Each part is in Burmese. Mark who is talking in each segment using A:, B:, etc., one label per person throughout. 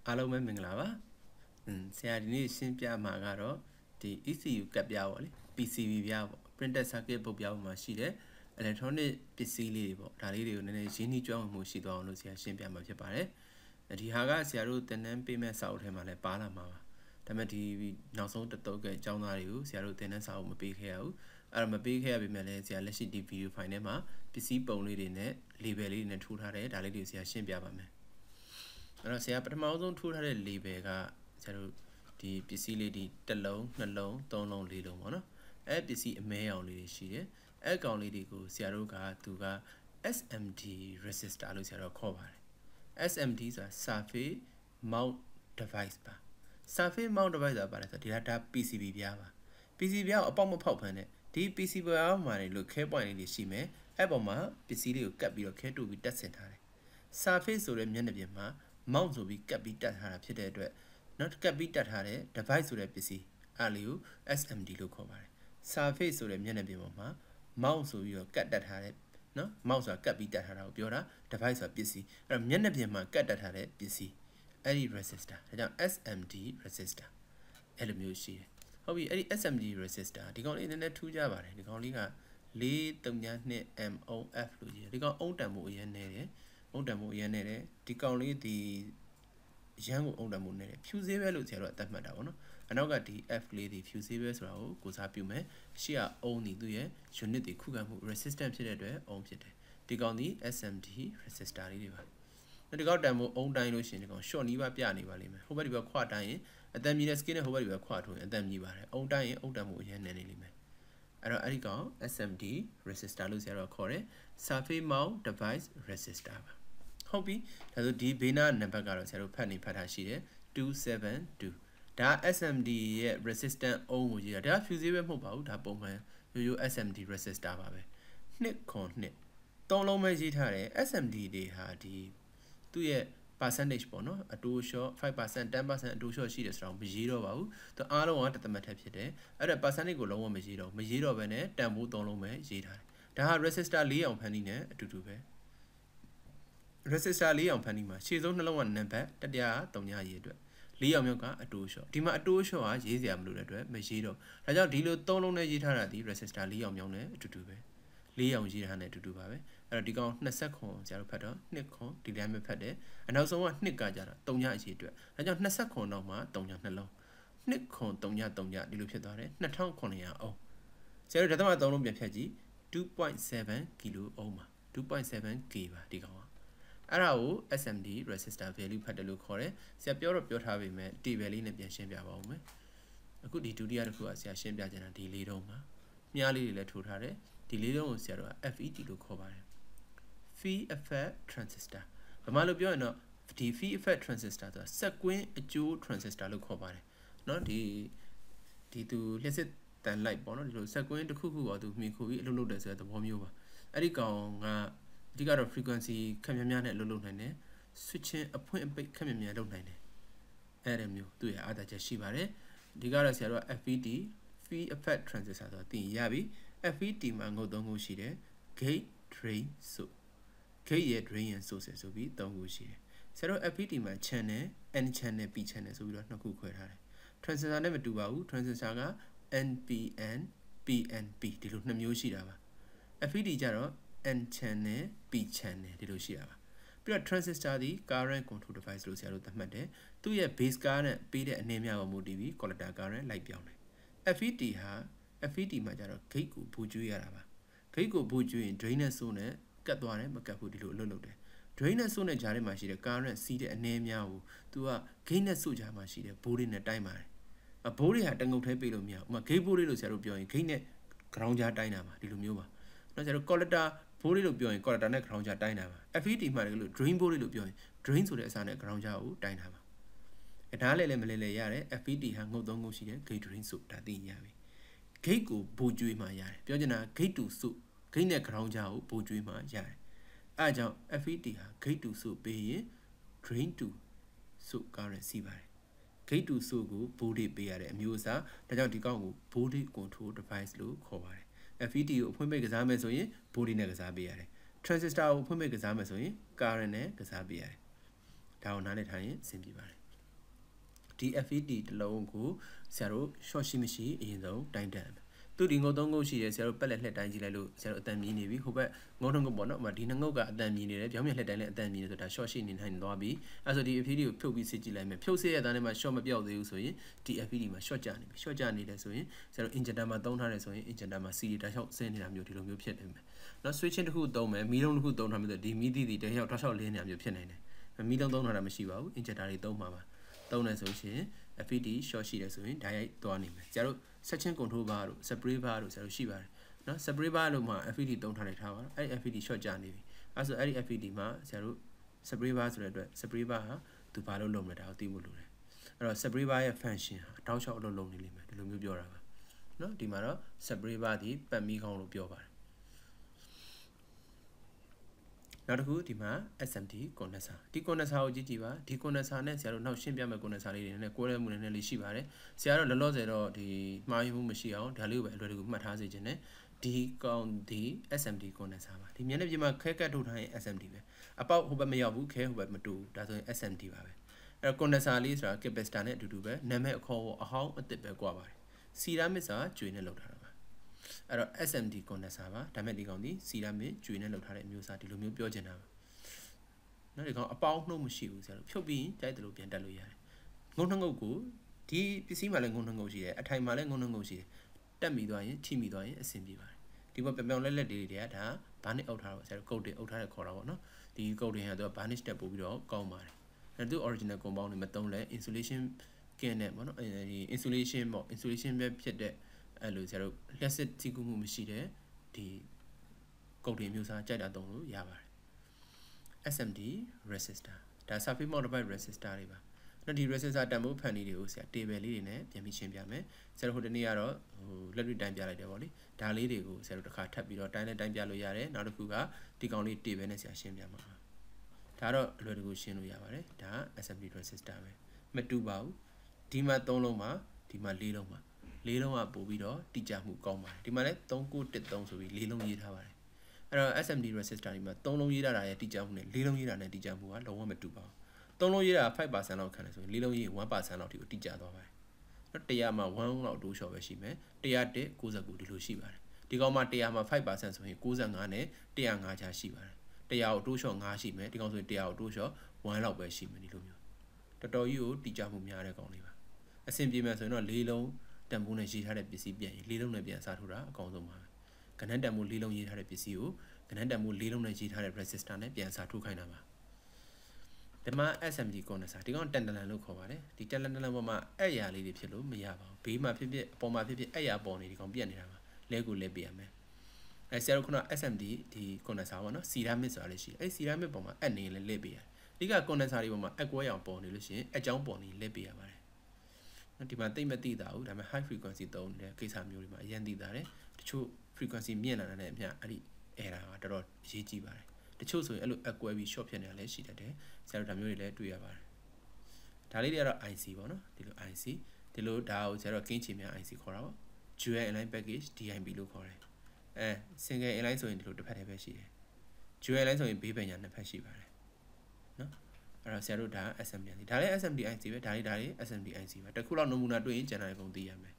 A: အားလုံးပဲမင်္ဂလာပါဆရာဒီနေ့ရှင်းပြမှာကတော့ဒီ ECU ကပ်ပြားပေါ့လေ PCB ပြားပေါ့ printed circuit ပုတ်ပြားမှာရှိတဲ့ electronic ပစ္စည်းလေးတွေပေါ့ဒါလေးတွေကိုနည်းနည်းရင်းနှီးကျွမ်းမှုရှိသွားအောင်လို့ဆရာရှင်းပြမှာဖြစ်ပါတယ်ဒီဟာကဆရာတို့သင်တန်းပေးမဲ့စာအုပ်ထဲမှာလည်းပါလာမှာပါဒါပေမဲ့ဒီနောက်ဆုံးတစ်တုပ်ကအကြောင်းသားတွေကိုဆရာတို့သင်တန်းစာအုပ်မပေးခဲ့ရဘူးအဲ့တော့မပေးခဲ့ရပေမဲ့လည်းဆရာလက်ရှိဒီ video file ထဲမှာပစ္စည်းပုံလေးတွေနဲ့ label လေးတွေနဲ့ထိုးထားတယ်ဒါလေးတွေကိုဆရာရှင်းပြပါမယ်အဲ့တော့ဆရာပထမဆုံးထိုးထားတဲ့ label ကဆရာတို့ဒီပစ္စည်းလေးဒီတစ်လုံးနှစ်လုံးသုံးလုံးလေးလုံးပေါ့နော်အဲ့ပစ္စည်းအမဲအောင်လေးတွေရှိတယ်အဲ့ကောင်လေးတွေကိုဆရာတို့ကသူက SMD resistor လို့ဆရာတို့ခေါ်ပါတယ် SMD ဆိုတာ surface mount device ပါ surface mount device ဆိုတာပါတယ်ဆိုဒီဒါ PCB ပြားပါ PCB ပြားကိုအပေါက်မဖောက်ဖမ်းနဲ့ဒီ PCB ပြားမှာလို့ခဲ point လေးတွေရှိမယ်အဲ့ပေါ်မှာပစ္စည်းလေးကိုကပ်ပြီးတော့ခဲတူပြီးတက်ဆင်ထားတယ် surface ဆိုတဲ့မျက်နှာပြင်မှာ mount ဆိုပြီးကပ်ပြီးတက်ထားတာဖြစ်တဲ့အတွက်နောက်ကပ်ပြီးတက်ထားတဲ့ device ဆိုတဲ့ပစ္စည်းအဲ့လေးကို SMD လို့ခေါ်ပါတယ် surface ဆိုတဲ့မျက်နှာပြင်ပေါ်မှာ mount ဆိုပြီးတော့ကပ်တက်ထားတဲ့နော် mount ဆိုတာကပ်ပြီးတက်ထားတာကိုပြောတာ device ဆိုတာပစ္စည်းအဲ့တော့မျက်နှာပြင်မှာကပ်တက်ထားတဲ့ပစ္စည်းအဲ့ဒီ resistor ဒါကြောင့် SMD resistor အဲ့လိုမျိုးရှိတယ်ဟုတ်ပြီအဲ့ဒီ SMD resistor ဒီကောင်လေးနည်းနည်းထူးကြပါတယ်ဒီကောင်လေးက432 MOF လို့ရေးဒီကောင်အုံတန်မှုအရင်နေတယ်အုံတန်မှုအရင်နေတယ်ဒီကောင်လေးဒီရန်ကိုအုံတန်မှုနေတယ် fusible လို့ဆရာတို့အသက်မှတ်တာပေါ့နော်အနောက်ကဒီ F လေးဒီ fusible ဆိုတာကိုကိုစားပြုမယ်ရှေ့ကအုံဒီသူ့ရဲ့ unit တွေခုခံမှု resistance ဖြစ်တဲ့အတွက်အုံဖြစ်တယ်ဒီကောင်ဒီ SMD resistor လေးတွေပါဒီကောင်တန်မှုအုံတိုင်းလို့ရှိရင်ဒီကောင် short နီးပါးပြနေပါလိမ့်မယ်ဟိုဘက်ဒီဘက်ခွတိုင်းရင်အတန်မြည်တဲ့ skin နဲ့ဟိုဘက်ဒီဘက်ခွထိုးရင်အတန်မြည်ပါတယ်အုံတိုင်းရင်အုံတန်မှုအရင်နေနေလိမ့်မယ်အဲ့တော့အဲ့ဒီကောင် SMD resistor လို့ဆရာတို့ခေါ်တယ် surface mount device resistor ပါဟုတ်ပြီဒါဆိုဒီဘေးနာနံပါတ်ကတော့ဆရာတို့ဖတ်ထားရှိတယ်272ဒါ SMD ရဲ့ resistance အုံးကိုရေးတာဒါ fusible မဟုတ်ပါဘူးဒါပုံမှန်ရိုး SMD resistor ပါပဲ2.2သုံးလုံးပဲရေးထားတယ် SMD တွေဟာဒီသူ့ရဲ့ percentage ပေါ့နော်အတိုးလျှော့ 5% 10% အတိုးလျှော့ရှိတယ်ဆိုတော့မရေးတော့ပါဘူးသူအားလုံးကတသမတ်ထက်ဖြစ်တယ်အဲ့ဒါ percentage ကိုလုံးဝမရေးတော့ဘဲနဲ့တန်ဖိုးသုံးလုံးပဲရေးထားတယ်ဒါဟာ resistor 4အောင်ဖန်တီးနေအတူတူပဲ resistor 4အောင်ဖန်တီးမှာရှေ့ဆုံးနှလုံးကနံပါတ်တတိယက3ညရေးအတွက်4အောင်မြောက်ကအတိုးလျှော့ဒီမှာအတိုးလျှော့ကရေးစရာမလိုတဲ့အတွက်မရေးတော့ဒါကြောင့်ဒီလို3လုံးနဲ့ရေးထားတာဒီ resistor 4အောင်မြောက်နဲ့အတူတူပဲ4အောင်ရေးထားနဲ့အတူတူပါပဲအဲ့တော့ဒီကောင်20ခွန်ဆရာတို့ဖတ်တော့2ခွန်ဒီတိုင်းပဲဖတ်တယ်အနောက်ဆုံးက2ကကြတာ3ညအရေးအတွက်ဒါကြောင့်20ခွန်တော့မှ3ညနှလုံး2ခွန်3ည3ညဒီလိုဖြစ်သွားတယ်2900အောင်ဆရာတို့ဓာတ်မ3လုံးပြန်ဖြတ်ကြည့် 2.7 kilo ohm ပါ 2.7 k ပါဒီကောင်ကအဲ့ဒါကို SMD resistor value ဖတ်တယ်လို့ခေါ်တယ်ဆရာပြောထားပေမဲ့ table လေးနဲ့ပြန်ရှင်းပြပါဦးမယ်အခုဒီဒုတိယတစ်ခုကဆရာရှင်းပြချင်တာဒီလေးတုံးပါမြားလေးတွေလည်းထိုးထားတယ်ဒီလေးတုံးကိုဆရာတို့က FET လို့ခေါ်ပါတယ် field effect transistor ဘာမှလို့ပြောရင်တော့ဒီ field effect transistor ဆိုတာစက်ကွင်းအကျိုး transistor လို့ခေါ်ပါတယ်เนาะဒီသူလျှက်စစ်တန်လိုက်ပေါ့เนาะဒီလိုစက်ကွင်းတစ်ခုခုကိုသူမှီခိုပြီးအလုပ်လုပ်တယ်ဆိုတဲ့သဘောမျိုးပါအဲ့ဒီကောင်ကအဓိကတော့ frequency ခက်များများနဲ့လုပ်နိုင်တယ် switching အဖွင့်အပိတ်ခက်များများလုပ်နိုင်တယ်အဲ့ဒါမျိုးသူ့ရဲ့အားသာချက်ရှိပါတယ်ဒီကတော့ဆရာတို့က FET field effect transistor ဆိုတာသိရပြီ FET မှာငုတ်3ခုရှိတယ် gate drain source gate ရဲ့ drain ရဲ့ source ဆိုပြီး3ခုရှိတယ်ဆရာတို့ FET မှာ channel N channel P channel ဆိုပြီးတော့2ခုခွဲထားတယ် transistor နဲ့မတူပါဘူး transistor က NPN PNP ဒီလို2မျိုးရှိတာပါ FET ကြတော့ N channel P channel ဒီလိုရှိတာပါပြီးတော့ transistor ဒီ current control device လို့ဆရာတို့သတ်မှတ်တယ်သူ့ရဲ့ base current ပေးတဲ့အနေများကိုမူတည်ပြီး collector current လိုက်ပြောင်းတယ် FET ဟာ FET မှာကြတော့ gate ကိုဘူကျွေးရတာပါ gate ကိုဘူကျွေးရင် drain နဲ့ source နဲ့ကတ်သွားတယ်မကတ်ဘူးဒီလိုအလုပ်လုပ်တယ် drain နဲ့ source နဲ့ကြားထဲမှာရှိတဲ့ current စီးတဲ့အနေများကိုသူက gate နဲ့ source ကြားမှာရှိတဲ့ဘိုးတွေနဲ့တိုင်းပါတယ်ဘိုးတွေဟာတငုတ်ထဲပေးလို့မရဘူးဥပမာ gate ဘိုးတွေလို့ဆရာတို့ပြောရင် gate နဲ့ ground ကြားတိုင်းတာပါဒီလိုမျိုးပါနော်ဆရာတို့ collector ဘိုးတွေလို့ပြောရင် collector နဲ့ ground ကြားတိုင်းတာပါ FET မှာလည်းလို့ drain ဘိုးတွေလို့ပြောရင် drain ဆိုတဲ့အစားနဲ့ ground ကြားကိုတိုင်းတာပါဒါလည်းမလဲရတယ် FET ဟာငုတ်3ခုရှိတယ် gate drain ဆိုဒါသိရပြီ gate ကိုဘူကျွေးမှရတယ်ပြောချင်တာ gate to source gate နဲ့ ground ကြားကိုဘူကျွေးမှရတယ်အဲအကြောင်း FET ဟာ gate to source ပေးရင် drain to source current စီးပါတယ် gate to source ကိုဘိုးတွေပေးရတဲ့အမျိုးအစားဒါကြောင့်ဒီကောင်ကိုဘိုးတွေ control device လို့ခေါ်ပါတယ် FET ကိုအဖွင့်ပိတ်ကစားမယ်ဆိုရင်ဘိုးတွေနဲ့ကစားပေးရတယ် transistor ကိုအဖွင့်ပိတ်ကစားမယ်ဆိုရင် current နဲ့ကစားပေးရတယ်ဒါကိုနားလည်ထားရင်အဆင်ပြေပါတယ်ဒီ FET တလုံးကိုဆရာတို့ short ရှိမရှိအရင်ဆုံးတိုင်းတန်သူဒီငုတ်3ငုတ်ရှိတယ်ဆရာတို့ပက်လက်လှည့်တိုင်းကြည့်လိုက်လို့ဆရာတို့အတန်မြင်နေပြီဟိုဘက်ငုတ်2ငုတ်ပေါ့နော်ဒီ2ငုတ်ကအတန်မြင်နေတယ်ပြောင်းပြန်လှည့်တိုင်းလည်းအတန်မြင်နေဆိုတာ short ရှိနေနိုင်သွားပြီအဲဆိုဒီ FET ကိုဖြုတ်ပြီးစစ်ကြည့်လိုက်မယ်ဖြုတ်စစ်ရတဲ့နဲ့မှာ short မပြောက်သေးဘူးဆိုရင်ဒီ FET မှာ short ကျနေပြီ short ကျနေတယ်ဆိုရင်ဆရာတို့ injector မှာသုံးထားတယ်ဆိုရင် injector မှာ CD တောက်လျှောက်ဆင်းနေတာမျိုးဒီလိုမျိုးဖြစ်နေမယ်နော် switching တစ်ခုသုံးမယ်မီးလုံးတစ်ခုသုံးထားမယ်ဆိုဒီမီးသီးတောက်လျှောက်လင်းနေတာမျိုးဖြစ်နိုင်တယ်မီးလုံးသုံးထားတာမရှိပါဘူး injector တွေသုံးမှာပါသုံးတယ်ဆိုရင် FET short ရှိတယ်ဆိုရင်ဓာတ်ရိုက်သွားနေမယ်ဆရာတို့ section control bar တို့ spray bar တို့ဆရာတို့ရှိပါတယ်နော် spray bar လို့မှာ FET သုံးထားလိုက်ထားပါအဲ့ FET short ကျနေပြီအဲဆိုအဲ့ဒီ FET မှာဆရာတို့ spray bar ဆိုတဲ့အတွက် spray bar ဟာသူဘာလို့လုပ်မလဲဒါကိုသိဖို့လိုတယ်အဲ့တော့ spray bar ရဲ့ function ဟာတောက်လျှောက်အလုပ်လုပ်နေလိမ့်မယ်ဒီလိုမျိုးပြောတာပါနော်ဒီမှာတော့ spray bar ဒီပတ်မီးကောင်းလို့ပြောပါတယ်နောက်တစ်ခုဒီမှာ SMD condenser ဒီ condenser ကိုကြည့်ကြည့်ပါဒီ condenser နဲ့ဆရာတို့နောက်ရှင်းပြမယ့် condenser လေးတွေနဲ့ကွဲလွဲမှုနည်းနည်းလေးရှိပါတယ်ဆရာတို့လောလောဆယ်တော့ဒီမှားယွင်းမှုမရှိအောင်ဒါလေးကိုပဲအလွယ်တကူမှတ်ထားစေချင်တယ်ဒီကောင်ဒီ SMD condenser ပါဒီမျက်နှာပြင်မှာခဲကတ်ထုတ်ထားရင် SMD ပဲအပေါက်ဟိုဘက်မရောက်ဘူးခဲဟိုဘက်မတူဘူးဒါဆိုရင် SMD ပါပဲအဲ့တော့ condenser လေးဆိုတာ capacitor နဲ့အတူတူပဲနာမည်အခေါ်အဟောင်းအသစ်ပဲကွာပါတယ် ceramic ဆိုတာကျွေနဲ့လုပ်ထားတာအဲ့တော့ SMD condenser ပါဒါမဲ့ဒီကောင်ဒီ ceramic ကျွေနဲ့လုပ်ထားတဲ့အမျိုးအစားဒီလိုမျိုးပြောချင်တာပါနော်ဒီကောင်အပေါင်းနှုတ်မရှိဘူးဆရာတို့ဖြုတ်ပြီးကြိုက်တယ်လို့ပြန်တက်လို့ရတယ်ငုံနှငုတ်ကိုဒီပစ္စည်းမှာလည်းငုံနှငုတ်ရှိတယ်အထိုင်မှာလည်းငုံနှငုတ်ရှိတယ်တက်မိသွားရင်ထိမိသွားရင်အဆင်ပြေပါတယ်ဒီဘက်ပြောင်လက်လက်တွေကဒါဘာနစ်အုပ်ထားတော့ဆရာတို့ကုတ်တွေအုပ်ထားတဲ့ခေါ်တာပေါ့နော်ဒီကုတ်တွေဟာသူကဘာနစ်တက်ပို့ပြီးတော့ကောင်းပါတယ်အဲ့သူ original compound တွေမသုံးလဲ insulation ကင်းနဲ့ပေါ့နော်ဒီ insulation ပေါ့ insulation ပဲဖြစ်တဲ့အဲ့လိုဆရာတို့လျှက်စစ်ထိကူးမှုမရှိတဲ့ဒီကုတ်တွေမျိုးစားကြိုက်တာသုံးလို့ရပါတယ်SMD resistor ဒါ surface modified resistor တွေပါနော်ဒီ resistor တန်ဖိုးဖန်နည်းတွေကိုဆရာ table လေးတွေနဲ့ပြန်ပြီးရှင်းပြမယ်ဆရာတို့ဟိုတနေ့ကတော့လက်တွေ့တိုင်းပြလိုက်တယ်ပေါ့လေဒါလေးတွေကိုဆရာတို့တစ်ခါထပ်ပြီးတော့တိုင်းနဲ့တိုင်းပြလို့ရတယ်နောက်တစ်ခုကဒီကောင်လေး table နဲ့ဆရာရှင်းပြမှာဒါတော့အလွယ်တကူရှင်းလို့ရပါတယ်ဒါ SMD resistor ပဲမတူပါဘူးဒီမှာ3လုံးမှာဒီမှာ4လုံးမှာ4လုံးကပို့ပြီးတော့တိကျမှုကောင်းပါတယ်ဒီမှာလည်း3913ဆိုပြီး4လုံးရေးထားပါတယ်အဲ့တော့ SMD resistor ဒီမှာ3လုံးရေးထားတာရဲ့တိကျမှုနဲ့4လုံးရေးတာနဲ့တိကျမှုကလုံးဝမတူပါဘူး3လုံးရေးတာ 5% လောက်ခံတယ်ဆိုရင်4လုံးရေး 1% လောက်ထိကိုတိကျသွားပါတယ်နော်100မှာ1လောက်တိုးလျှော့ပဲရှိမယ်100 99ဒီလိုရှိပါတယ်ဒီကောင်မှာ100မှာ 5% ဆိုရင်95နဲ့105ကြားရှိပါတယ်100ကိုတိုးလျှော့5ရှိမယ်ဒီကောင်ဆိုရင်100ကိုတိုးလျှော့1လောက်ပဲရှိမယ်ဒီလိုမျိုးတော်တော်ကြီးကိုတိကျမှုများတဲ့ကောင်လေးပါအဆင်ပြေမယ်ဆိုရင်တော့4လုံးတန်ဖိုးနဲ့ရေးထားတဲ့ပစ္စည်းပြန်ရင်4လုံးနဲ့ပြန်စားထိုးတာအကောင်းဆုံးပါပဲကဏ္ဍတန်ဖိုး4လုံးရေးထားတဲ့ပစ္စည်းကိုကဏ္ဍတန်ဖိုး4လုံးနဲ့ရေးထားတဲ့ resistor နဲ့ပြန်စားထိုးခိုင်းတာပါဒီမှာ SMD condenser ဒီကောင်တန်တလန်လို့ခေါ်ပါတယ်ဒီတန်တလန်ပေါ်မှာအရာလေးတွေဖြစ်လို့မရပါဘူးဘေးမှာဖြစ်ဖြစ်အပေါ်မှာဖြစ်ဖြစ်အရာပေါ်နေဒီကောင်ပြတ်နေတာပါလဲကိုလဲပြရမယ်အဲဆရာတို့ခုန SMD ဒီ condenser ပေါ့နော် ceramic ဆိုတာလေးရှိတယ်အဲ ceramic ပေါ်မှာအပ်နေလဲလဲပြရအဓိက condenser တွေပေါ်မှာအကွဲရောင်ပေါ်နေလို့ရှိရင်အကြောင်းပေါ်နေလဲပြရပါတယ်ဒီမှာတိတ်မသိတာဘူးဒါပေမဲ့ high frequency သုံးတဲ့ကိစ္စမျိုးတွေမှာအရင်သိတာတယ်တချို့ frequency မြင့်လာတာနဲ့အမျှအဲ့ဒီ error ကတော်တော်အရေးကြီးပါတယ်တချို့ဆိုရင်အဲ့လိုအကွဲပြီး short ဖြစ်နေတာလည်းရှိတတ်တယ်ဆရာတို့ဒါမျိုးတွေလည်းတွေ့ရပါတယ်ဒါလေးတွေကတော့ IC ပေါ့နော်ဒီလို IC ဒီလိုဒါကိုဆရာတို့ကင်းချင်များ IC ခေါ်တာပေါ့ dual inline package DIP လို့ခေါ်တယ်အဲ single inline ဆိုရင်ဒီလိုတစ်ဖက်တည်းပဲရှိတယ် dual inline ဆိုရင်ဘေးပညာနှစ်ဖက်ရှိပါတယ်နော်အဲ့တော့ဆရာတို့ဒါ SMD IC ဒါလည်း SMD IC ပဲဒါလေး SMD IC ပဲတစ်ခုလောက်နမူနာတွေ့ရင်ကျန်တဲ့အကုန်သိရမယ်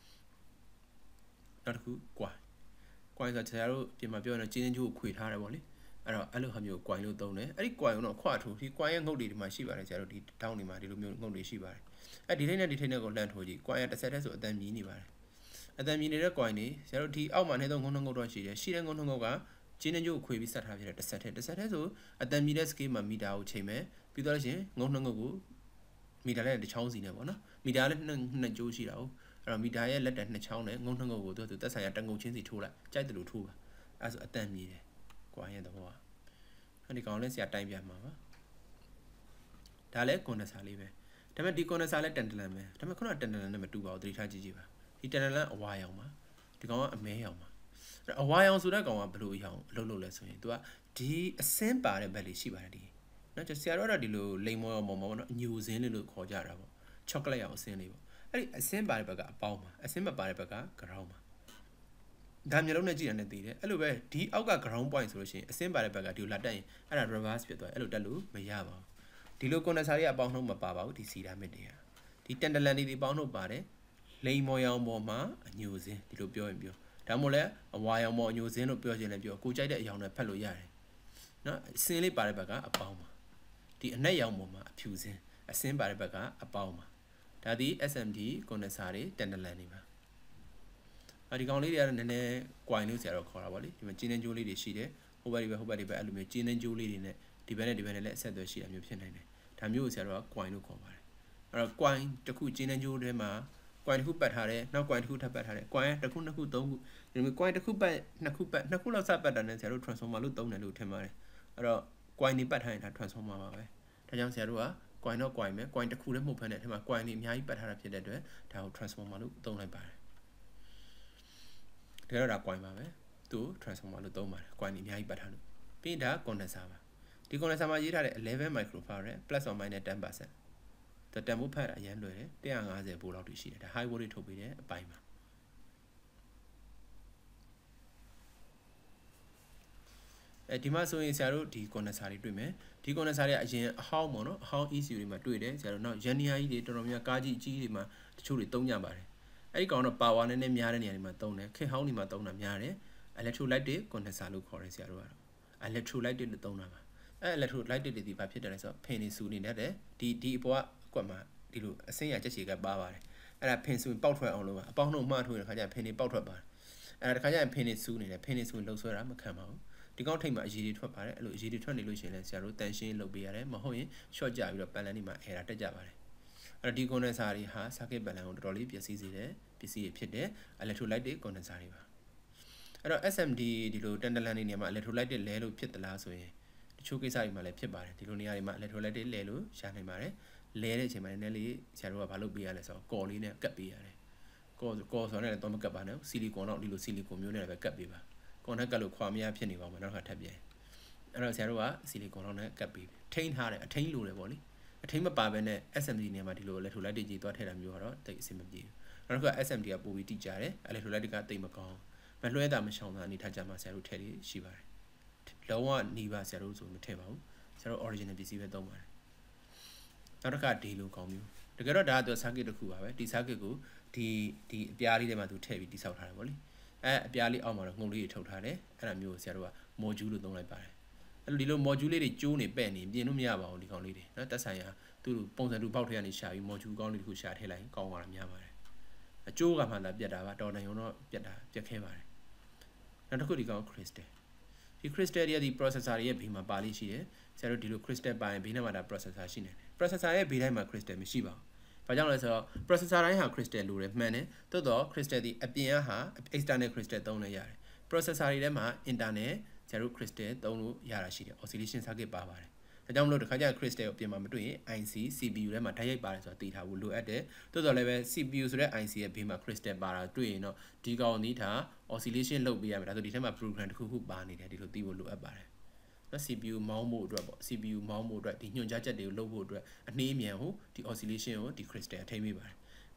A: နောက်တစ်ခု coin ဆိုဆရာတို့ပြင်မှာပြောရင်ကျင်းချင်းချိုးကိုခွေထားတယ်ပေါ့လေအဲ့တော့အဲ့လိုဟာမျိုး coin လို့သုံးတယ်အဲ့ဒီ coin ကိုတော့ခွထိုးဒီ coin ရဲ့ငုတ်တွေဒီမှာရှိပါတယ်ဆရာတို့ဒီတောင်းတွေမှာဒီလိုမျိုးငုတ်တွေရှိပါတယ်အဲ့ဒီထိနဲ့ဒီထိနဲ့ကိုလှမ်းထိုးကြည့် coin ရဲ့တစ်ဆက်တည်းဆိုအတန်မြည်နေပါတယ်အတန်မြည်နေတဲ့ coin တွေဆရာတို့ဒီအောက်မှာနေတော့ငုံငုတ်တော့ရှိတယ်ရှိတဲ့ငုံငုတ်ကကျင်းချင်းချိုးကိုခွေပြီးဆက်ထားပြတဲ့တစ်ဆက်တည်းဆိုအတန်မြည်တဲ့ scale မှာမီတာကိုချိန်မယ်ပြီးတော့ရှင်ငုံငုတ်ကိုမီတာနဲ့တစ်ချောင်းစီနဲ့ပေါ့နော်မီတာလည်းနှစ်ကျိုးရှိတာ哦အဲ့တော့မီတာရဲ့လက်တံနှစ်ချောင်းနဲ့ငုံငုတ်ကိုသူသက်ဆိုင်ရာတငုတ်ချင်းစီထိုးလိုက်ကြိုက်တယ်လို့ထိုးပါအဲ့ဆိုအတန်မြည်တယ်ကွာရဲ့သဘောอ่ะအဲ့ဒီကောင်လေးဆရာတိုင်းပြမှာပါဒါလည်း condenser လေးပဲဒါပေမဲ့ဒီ condenser လည်းတန်တလန်ပဲဒါပေမဲ့ခုနကတန်တလန်နဲ့မတူပါဘူးသတိထားကြည့်ကြည့်ပါဒီတန်တလန်အဝါရောင်ပါဒီကောင်ကအမဲရောင်ပါအဲ့အဝါရောင်ဆိုတဲ့ကောင်ကဘယ်လိုရောင်အလုပ်လုပ်လဲဆိုရင်သူကဒီအစင်းပါတဲ့ဘက်လေးရှိပါတယ်ဒီနော်ဆရာတို့ကတော့ဒီလိုလိမ်မောမောပေါ့နော်အညူစင်းလေးလို့ခေါ်ကြတာပေါ့ chocolate ရောင်အစင်းလေးပေါ့အဲ့ဒီအစင်းပါတဲ့ဘက်ကအပေါင်းပါအစင်းမပါတဲ့ဘက်က ground ပါဒါမျိုးလုံးနဲ့ကြည့်ရတဲ့သိတယ်အဲ့လိုပဲဒီအောက်က ground point ဆိုလို့ရှိရင်အစင်းပါတဲ့ဘက်ကဒီလိုလာတက်ရင်အဲ့ဒါ reverse ဖြစ်သွားတယ်အဲ့လိုတက်လို့မရပါဘူးဒီလို condenser တွေကအပေါင်းနှုံးမပါပါဘူးဒီ ceramic တွေကဒီဒီတန်တလန်ဒီပေါင်းတို့ပါတယ်လိမ်မော်ရောင်ပေါ်မှာအညိုစင်းဒီလိုပြောရင်ပြောဒါမှမဟုတ်လဲအဝါရောင်ပေါ်အညိုစင်းလို့ပြောချင်လည်းပြောကိုကြိုက်တဲ့အရောင်နဲ့ဖတ်လို့ရတယ်နော်အစင်းလေးပါတဲ့ဘက်ကအပေါင်းပါဒီအနက်ရောင်ပေါ်မှာအဖြူစင်းအစင်းပါတဲ့ဘက်ကအပေါင်းပါဒါဒီ SMD ကွန်ဒန်ဆာတွေတန်တလန်တွေပါဒီကောင်လေးတွေကတော့နည်းနည်း coin လို့ဆရာတော့ခေါ်တာပေါ့လေဒီမှာကျင်းနှင်းကြိုးလေးတွေရှိတယ်ဟိုဘက်ဒီဘက်အဲ့လိုမျိုးကျင်းနှင်းကြိုးလေးတွေနဲ့ဒီဘက်နဲ့လည်းအဆက်အသွယ်ရှိတာမျိုးဖြစ်နိုင်တယ်ဒါမျိုးကိုဆရာတော့ coin လို့ခေါ်ပါတယ်အဲ့တော့ coin တစ်ခုကျင်းနှင်းကြိုးထဲမှာ coin တစ်ခုပတ်ထားတယ်နောက် coin တစ်ခုထပ်ပတ်ထားတယ် coin တစ်ခုနှစ်ခုသုံးခုဒီလိုမျိုး coin တစ်ခုပတ်နှစ်ခုလောက်စပတ်တာနဲ့ဆရာတို့ transformer လို့သုံးတယ်လို့ထင်ပါတယ်အဲ့တော့ coin တွေပတ်ထားရင်ဒါ transformer ပါပဲဒါကြောင့်ဆရာတို့က coin တော့ coin ပဲ coin တစ်ခုလည်းမဟုတ်ဘဲနဲ့ဒီမှာ coin တွေအများကြီးပတ်ထားတာဖြစ်တဲ့အတွက်ဒါကို transformer လို့သုံးလိုက်ပါတယ်ဒါတော့ဒါ coin ပါပဲသူ transformer လို့သုံးပါတယ် coin တွေအများကြီးပတ်ထားလို့ပြီးရင်ဒါ condenser ပါဒီ condenser မှာရေးထားတဲ့11 microfarad plus or minus 10%တန်ဖိုးဖတ်တာအရင်လွယ်တယ်150ဗို့လောက်တိရှိတယ်ဒါ high voltage ထုတ်ပေးတဲ့အပိုင်းပါဒီမှာဆိုရင်ဆရာတို့ဒီ condenser တွေတွေ့မယ်ဒီ condenser တွေကအရင်အဟောင်းပေါ့နော်အဟောင်း ECU တွေမှာတွေ့တယ်ဆရာတို့နောက် yania ကြီးတွေတော်တော်များကားကြီးကြီးတွေမှာတချို့တွေသုံးကြပါတယ်အဲ့ဒီကောင်တော့ power နည်းနည်းများတဲ့နေရာတွေမှာသုံးတယ်ခေတ်ဟောင်းတွေမှာသုံးတာများတယ် electrolytic condenser လို့ခေါ်တယ်ဆရာတို့ကတော့ electrolytic လို့သုံးတာပါအဲ့ electrolytic တွေဒီဘာဖြစ်တယ်လဲဆိုတော့ဖင်နေစုနေတတ်တယ်ဒီအပေါ်ကကွက်မှာဒီလိုအစင်းရချက်ချေကပါပါတယ်အဲ့ဒါဖင်စုပေါက်ထွက်အောင်လုပ်ပါအပေါင်းတို့မှားထိုးတဲ့ခါကျရင်ဖင်နေပေါက်ထွက်ပါတယ်အဲ့ဒါတခါကျရင်ဖင်နေစုနေတယ်ဖင်နေစုလှုပ်ဆွဲတာမခံပါဘူးဒီကောက်ထိတ်မှာအရည်တွေထွက်ပါတယ်အဲ့လိုအရည်တွေထွက်နေလို့ရှိရင်လည်းဆရာတို့တန်ရှင်းလုပ်ပေးရတယ်မဟုတ်ရင် short ကြပြီးတော့ပန်လန်တွေမှာအဲတာတက်ကြပါတယ်အဲ့တော့ဒီ condenser တွေဟာ circuit ပန်လန်ကိုတော်တော်လေးပျက်စီးစေတယ်ပစ္စည်းတွေဖြစ်တဲ့ electrolytic condenser တွေပါအဲ့တော့ SMD ဒီလိုတန်တလန်နေနေမှာ electrolytic လဲလို့ဖြစ်သလားဆိုရင်တချို့ကိစ္စတွေမှာလည်းဖြစ်ပါတယ်ဒီလိုနေရာတွေမှာ electrolytic လဲလို့ရှာနိုင်ပါတယ်လဲတဲ့အချိန်မှာနည်းနည်းလေးဆရာတို့ကဘာလုပ်ပေးရလဲဆိုတော့ကော်လေးနဲ့ကတ်ပေးရတယ်ကော်ဆိုတော့လည်းတော့မကတ်ပါနဲ့ဆီလီကွန်တော့ဒီလိုဆီလီကွန်မျိုးနဲ့ပဲကတ်ပေးပါကွန်နဲ့ကတ်လို့ခွာမရဖြစ်နေပါမယ်နောက်တစ်ခါထပ်ပြန်အဲ့တော့ဆရာတို့ကဆီလီကွန်တော့နဲ့ကတ်ပေးထိန်းထားတယ်အထိန်းလိုတယ်ပေါ့လေအထိန်းမပါဘဲနဲ့ SMD နေရာမှာဒီလို electrolytic ကြီးသွားထည့်တာမျိုးကတော့တိတ်အဆင်မပြေဘူးနောက်တစ်ခါ SMD ကပိုပြီးတိကျတယ် electrolytic ကတိတ်မကောင်းမလွှဲတာမရှောင်တာအနေထားကြမှာဆရာတို့ထည့်လေးရှိပါတယ်လုံးဝနီးပါဆရာတို့ဆိုမထည့်ပါဘူးဆရာတို့ original ပစ္စည်းပဲသုံးပါတယ်နောက်တစ်ခါဒီလိုကောင်းမျိုးတကယ်တော့ဒါက circuit တစ်ခုပါပဲဒီ circuit ကိုဒီအပြားလေးထဲမှာသူထည့်ပြီးတိစောက်ထားတယ်ပေါ့လေအပြားလေးအောက်မှာတော့ငုံလေးတွေထုတ်ထားတယ်အဲ့ဒါမျိုးကိုဆရာတို့က module လို့သုံးလိုက်ပါတယ်အဲ့ဒီလို module လေးတွေကျိုးနေပဲ့နေပြင်လို့မရပါဘူးဒီကောင်လေးတွေနော်တက်ဆိုင်ရာသူ့ပုံစံတူပေါက်ထဲကနေရှာပြီး module ကောင်းလေးတစ်ခုရှာထည့်လိုက်ကောင်းသွားတာများပါတယ်အကျိုးကမှလာပြတ်တာပါတော်တိုင်ုံတော့ပြတ်ခဲပါတယ်နောက်တစ်ခုဒီကောင် crystal ဒီ crystal တွေရဲ့ဒီ processor တွေရဲ့ဘေးမှာပါလိမ့်ရှိတယ်ဆရာတို့ဒီလို crystal ပါရင်ဘေးထဲမှာဒါ processor ရှိနေတယ် processor ရဲ့ဘေးတိုင်းမှာ crystal မရှိပါဘူးဘာကြောင့်လဲဆိုတော့ processor တိုင်းဟာ crystal လိုတယ်မှန်တယ်သို့တော့ crystal ဒီအပြင်ဟာ external crystal သုံးလို့ရတယ် processor တွေထဲမှာ internal ဆရာတို့ crystal သုံးလို့ရတာရှိတယ် oscillation circuit ပါပါတယ်ဒါကြောင့်မလို့တခါကျ crystal ကိုအပြင်မှာမတွေ့ရင် IC CPU ထဲမှာဓာတ်ရိုက်ပါတယ်ဆိုတာသိထားဖို့လိုအပ်တယ်သို့တော်လည်းပဲ CPU ဆိုတဲ့ IC ရဲ့ဘေးမှာ crystal ပါတာတွေ့ရင်တော့ဒီကောင်ဒီဒါ oscillation လုပ်ပေးရမယ်ဒါဆိုဒီထဲမှာ program တစ်ခုခုပါနေတယ်ဒီလိုသိဖို့လိုအပ်ပါတယ်နော် CPU မောင်းဖို့အတွက်ပေါ့ CPU မောင်းဖို့အတွက်ဒီညွှန်ကြားချက်တွေကိုလုပ်ဖို့အတွက်အနှေးအမြန်ကိုဒီ oscillation ကိုဒီ crystal အထိမ်းပေးပါတယ်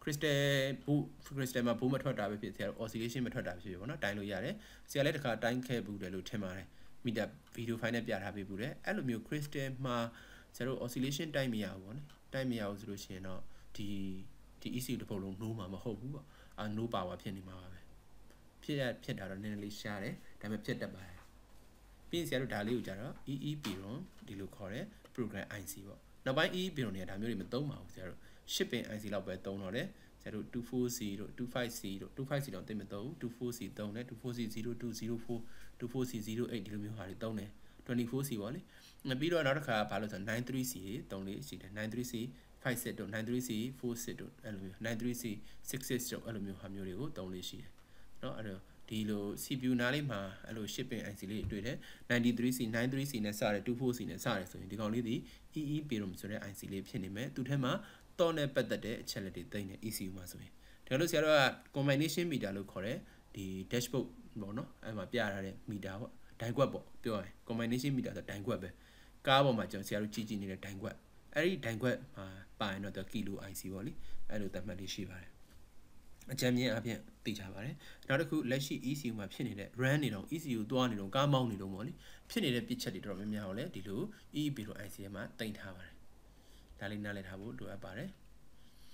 A: crystal မှာဘူးမထွက်တာပဲဖြစ်ဆရာ oscillation မထွက်တာဖြစ်ပေါ့နော်တိုင်းလို့ရတယ်ဆရာလည်းတစ်ခါတိုင်းခဲ့ဘူးတယ်လို့ထင်ပါတယ်မိတာဗီဒီယိုဖိုင်နဲ့ပြထားပေးဘူးတယ်အဲ့လိုမျိုး crystal မှာဆရာတို့ oscillation တိုင်းမရဘူးပေါ့နော်တိုင်းမရဘူးဆိုလို့ရှိရင်တော့ဒီ ECU တစ်ပုတ်လုံး no မှာမဟုတ်ဘူးပေါ့no power ဖြစ်နေမှာပါပဲဖြစ်တာတော့နည်းနည်းလေးရှားတယ်ဒါပေမဲ့ဖြစ်တတ်ပါတယ်ပြီးရင်ဆရာတို့ဒါလေးကိုကြတော့ EEPROM ဒီလိုခေါ်တဲ့ program IC ပေါ့နောက်ပိုင်း EEPROM တွေကဒါမျိုးတွေမသုံးပါဘူးဆရာတို့ shipping IC လောက်ပဲသုံးတော့တယ်ဆရာတို့ 240 တို့ 250 တို့ 250တော့သိမသုံးဘူး240 သုံးတယ်240 0204 240 08ဒီလိုမျိုးဟာတွေသုံးတယ် 24C ပေါ့လေပြီးတော့နောက်တစ်ခါဘာလို့ဆိုတော့ 93C သုံးလေးရှိတယ် 93C 56တို့ 93C 46တို့အဲ့လိုမျိုး 93C 66တို့အဲ့လိုမျိုးဟာမျိုးတွေကိုသုံးလေးရှိတယ်เนาะအဲ့တော့ဒီလို CPU နားလေးမှာအဲ့လို shipping IC လေးတွေ့တယ် 93C 93C နဲ့စတယ် 24C နဲ့စတယ်ဆိုရင်ဒီကောင်လေးဒီ EEPROM ဆိုတဲ့ IC လေးဖြစ်နေမယ်သူထဲမှာတော့နဲ့ပတ်သက်တဲ့အချက်လက်တွေသိနေ ECU မှာဆိုရင်ဒါလို့ဆရာတို့က combination meter လို့ခေါ်တဲ့ဒီ dashboard ပေါ့နော်အဲ့မှာပြထားတဲ့ meter ပေါ့ဒိုင်ကွက်ပေါ့ပြောရရင် combination meter ဆိုဒိုင်ကွက်ပဲကားပေါ်မှာကျွန်တော်ဆရာတို့ကြည့်နေတဲ့ဒိုင်ကွက်အဲ့ဒီဒိုင်ကွက်မှာပါရင်တော့ကီလို IC ပေါ့လေအဲ့လိုသတ်မှတ်လေးရှိပါတယ်အကြမ်းမြင်အပြင်သိကြပါတယ်နောက်တစ်ခုလက်ရှိ ECU မှာဖြစ်နေတဲ့ run နေတော့ ECU သွားနေတော့ကားမောင်းနေတော့ပေါ့လေဖြစ်နေတဲ့ပြစ်ချက်တွေတော်တော်များများကိုလည်းဒီလို EEP တို့ IC ထဲမှာတင်ထားပါတယ်ဒါလေးနားလည်ထားဖို့လိုအပ်ပါတယ်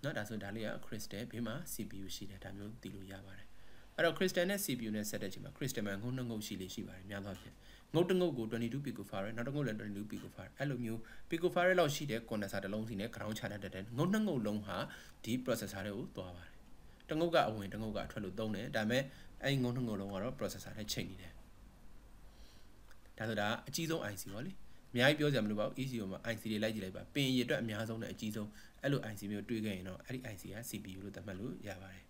A: နော်ဒါဆိုဒါလေးက crystal ဘေးမှာ CPU ရှိတယ်ဒါမျိုးသိလို့ရပါတယ်အဲ့တော့ crystal နဲ့ CPU နဲ့ဆက်တဲ့အချိန်မှာ crystal မှာငုံနှစ်ငုံရှိလေးရှိပါတယ်များသောအားဖြင့်ငုံတစ်ငုံကို22 picofarad နောက်တစ်ငုံလည်း22 picofarad အဲ့လိုမျိုး picofarad လောက်ရှိတဲ့ condenser တစ်လုံးစီနဲ့ ground ချတတ်တဲ့ငုံနှစ်ငုံလုံးဟာဒီ processor တွေကိုသွားပါတယ်တစ်ငုံကအဝင်တစ်ငုံကအထွက်လို့သုံးတယ်ဒါပေမဲ့အဲ့ငုံနှစ်ငုံလုံးကတော့ processor နဲ့ချိန်နေတယ်ဒါဆိုတာအကြီးဆုံး IC ပေါ့လေအများကြီးပြောစရာမလိုပါဘူး ECU မှာ IC တွေလိုက်ကြည့်လိုက်ပါပင်ရည်အတွက်အများဆုံးနဲ့အကြီးဆုံးအဲ့လို IC မျိုးတွေ့ခဲ့ရင်တော့အဲ့ဒီ IC က CPU လို့သတ်မှတ်လို့ရပါတယ်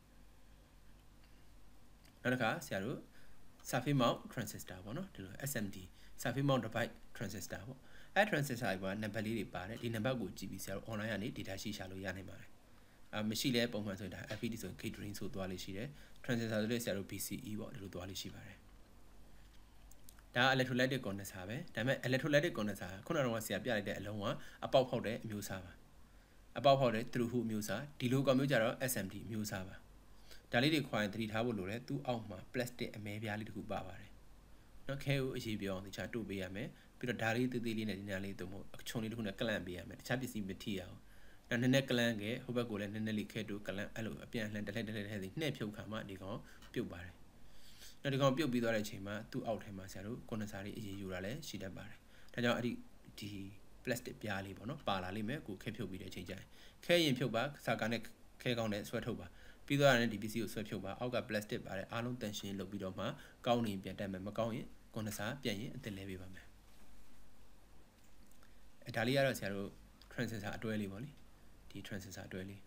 A: နောက်တစ်ခါဆရာတို့ surface mount transistor ပေါ့နော်ဒီလို SMD surface mount device transistor ပေါ့အဲ့ transistor ကနံပါတ်လေးတွေပါတယ်ဒီနံပါတ်ကိုကြည့်ပြီးဆရာတို့ online ကနေ data sheet ရှာလို့ရနိုင်ပါတယ်မရှိလဲပုံမှန်ဆိုရင်ဒါ FET ဆိုရင် gate drain ဆိုသွားလေးရှိတယ် transistor ဆိုလို့ဆရာတို့ BCE ပေါ့ဒီလိုသွားလေးရှိပါတယ်ဒါ electrolytic condenser ပဲဒါပေမဲ့ electrolytic condenser ခုနကတော့ဆရာပြလိုက်တဲ့အလုံးကအပေါက်ဖောက်တဲ့အမျိုးအစားပါအပေါက်ဖောက်တဲ့ through hole အမျိုးအစားဒီလိုကောင်မျိုးကြတော့ SMD အမျိုးအစားပါဒါလေးတွေခွာရင်သတိထားဖို့လိုတယ်သူ့အောက်မှာ plastic အမဲပြားလေးတစ်ခုပါပါတယ်နော်ခဲကိုအရေးပြောအောင်တခြားတို့ပေးရမယ်ပြီးတော့ဒါလေးသေးသေးလေးနဲ့ဒီနားလေးတို့မို့အချုံလေးတစ်ခုနဲ့ကလန့်ပေးရမယ်တခြားပစ္စည်းမထိအောင်နောက်နည်းနည်းကလန့်ခဲ့ဟိုဘက်ကိုလည်းနည်းနည်းလေးခဲတို့ကလန့်အဲ့လိုအပြန်လှန်တစ်လှည့်နှဲ့ဖြုတ်ခါမှဒီကောင်ပြုတ်ပါတယ်နောက်ဒီကောင်ပြုတ်ပြီးသွားတဲ့အချိန်မှာသူ့အောက်ထဲမှာဆရာတို့ကွန်ဒန်ဆာလေးအရေးယူတာလည်းရှိတတ်ပါတယ်ဒါကြောင့်အဲ့ဒီ plastic ပြားလေးပေါ့နော်ပါလာလိမ့်မယ်ကိုခဲဖြုတ်ပြီးတဲ့အချိန်ကျရင်ခဲရင်ဖြုတ်ပါစာကားနဲ့ခဲကောင်းနဲ့ဆွဲထုတ်ပါပြီးတော့လည်းဒီပစ္စည်းကိုဆွဲဖြုတ်ပါအောက်က plastic ပါတယ်အားလုံးတန်ရှင်းလုပ်ပြီးတော့မှကောင်းနေပြန်တက်မယ်မကောင်းရင်ကွန်ဒန်ဆာပြန်ရင်အသစ်လဲပေးပါမယ်ဒါလေးကတော့ဆရာတို့ transistor အတွဲလေးပေါ့လေဒီ transistor အတွဲလေး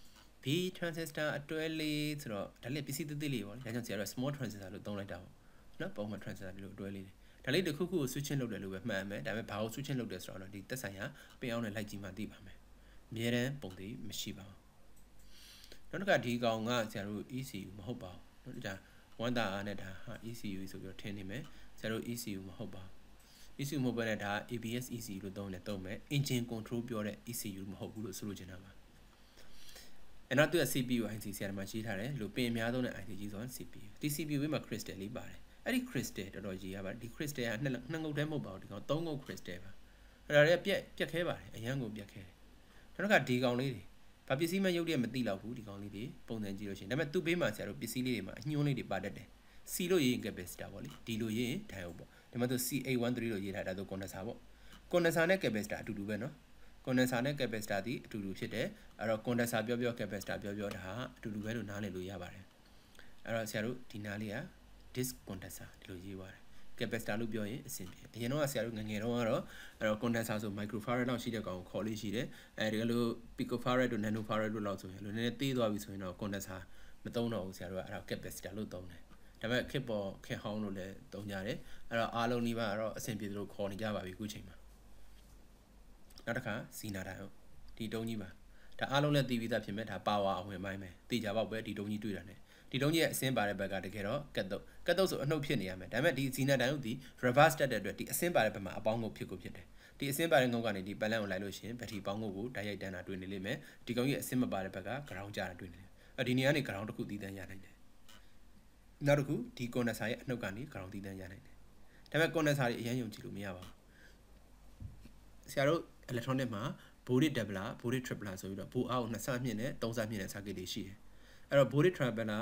A: B transistor အတွဲလေးဆိုတော့ဒါလေးပစ္စည်းသေးသေးလေးပေါ့လေဒါကြောင့်ဆရာတို့ small transistor လို့သုံးလိုက်တာပေါ့နော်ပုံမှန် transistor လို့အတွဲလေးဒါလေးတစ်ခုခုကို switching လုပ်တယ်လို့ပဲမှတ်ရမယ်ဒါပေမဲ့ဘာကို switching လုပ်တယ်ဆိုတော့ဒီသက်ဆိုင်ရာပင်အောင်နဲ့လိုက်ကြည့်မှသိပါမယ်အများတန်းပုံသေးမရှိပါဘူးနောက်တစ်ခါဒီကောင်ကဆရာတို့ ECU မဟုတ်ပါဘူးနော်ဒါဝမ်းသာအားနဲ့ဒါဟာ ECU ဆိုပြီးတော့ထင်နေမယ်ဆရာတို့ ECU မဟုတ်ပါဘူး ECU မဟုတ်ဘဲနဲ့ဒါ ABS ECU လို့သုံးမယ် engine control ပြောတဲ့ ECU မဟုတ်ဘူးလို့ဆိုလိုချင်တာပါအဲ့တော့သူက CPU IC ဆရာတို့မှာရေးထားတယ်လို့ပင်အများဆုံးတဲ့ IC ကြီးဆိုရင် CPU ဒီ CPU မှာ crystal လေးပါတယ်အဲ့ဒီ crystal တော်တော်ရေးရပါတယ်ဒီ crystal ကနှစ်ငုတ်တည်းမဟုတ်ပါဘူးဒီကောင်သုံးငုတ် crystal ပါအဲ့ဒါတွေကပြက်ခဲပါတယ်အရန်ကိုပြက်ခဲတယ်နောက်တစ်ခါဒီကောင်လေးတွေဘာပစ္စည်းမှရုပ်တရက်မသိတော့ဘူးဒီကောင်လေးတွေပုံစံကြည့်လို့ရှိရင်ဒါပေမဲ့သူ့ဘေးမှာဆရာတို့ပစ္စည်းလေးတွေမှာအညွှန်းလေးတွေပါတတ်တယ် C လို့ရေးရင် capacitor ပေါ့လေ D လို့ရေးရင် diode ပေါ့ဒီမှာသူ C813 လို့ရေးထားတာသူ condenser ပေါ့ condenser နဲ့ capacitor အတူတူပဲเนาะ condenser နဲ့ capacitor ဒီအတူတူဖြစ်တယ်အဲ့တော့ condenser ပြော capacitor ပြောဒါအတူတူပဲလို့နားလည်လို့ရပါတယ်အဲ့တော့ဆရာတို့ဒီနားလေးက disk condenser ဒီလိုရေးပါတယ် capacitor လို့ပြောရင်အဆင်ပြေအရင်တော့ဆရာတို့ငငယ်တော့ကတော့အဲ့တော့ condenser ဆို microfarad လောက်ရှိတဲ့ကောင်ကိုခေါ်လို့ရှိတယ်အဲဒီလို picofarad တို့ nanofarad တို့လောက်ဆိုရင်လို့နည်းနည်းသေးသွားပြီဆိုရင်တော့ condenser မသုံးတော့ဘူးဆရာတို့ကအဲ့တော့ capacitor လို့သုံးတယ်ဒါပေမဲ့ခက်ဟောင်းလို့လည်းသုံးကြတယ်အဲ့တော့အားလုံးဒီမှာကတော့အဆင်ပြေသလိုခေါ်နေကြပါပြီအခုချိန်မှာနောက်တစ်ခါစီနာတိုင်းဒီတုံးကြီးပါဒါအားလုံးလည်းသိပြီးသားဖြစ်မဲ့ဒါပါဝါအဝင်ပိုင်းပဲသိကြပါ့ပဲဒီတုံးကြီးတွေ့တာ ਨੇ ဒီတုံးကြီးရဲ့အစင်းပါတဲ့ဘက်ကတကယ်တော့ကတ်တုတ်ဆိုအနှုတ်ဖြစ်နေရမယ်ဒါပေမဲ့ဒီစီနာတိုင်းကိုဒီ reverse တက်တဲ့အတွက်ဒီအစင်းပါတဲ့ဘက်မှာအပေါင်းငုတ်ဖြစ်တယ်ဒီအစင်းပါတဲ့ငုတ်ကနေဒီပလန်ကိုလိုက်လို့ရှိရင်ဘက်ထရီပေါင်းငုတ်ကိုတိုက်ရိုက်တန်းတာတွေ့နေလိမ့်မယ်ဒီကောင်ကြီးအစင်းမပါတဲ့ဘက်က ground ကျတာတွေ့နေတယ်ဒီနေရာကနေ ground တစ်ခုတည်တန်းရနိုင်တယ်နောက်တစ်ခုဒီ condenser ရဲ့အနှုတ်ကနေ ground တည်တန်းရနိုင်တယ်ဒါပေမဲ့ condenser တွေအရင်ယုံကြည်လို့မရပါဘူးဆရာတို့ electronic မှာ body doubler body tripler ဆိုပြီးတော့ဘိုးအားကို2ဆမြင့်နဲ့3ဆမြင့်တဲ့ circuit တွေရှိတယ်အဲ့တော့ body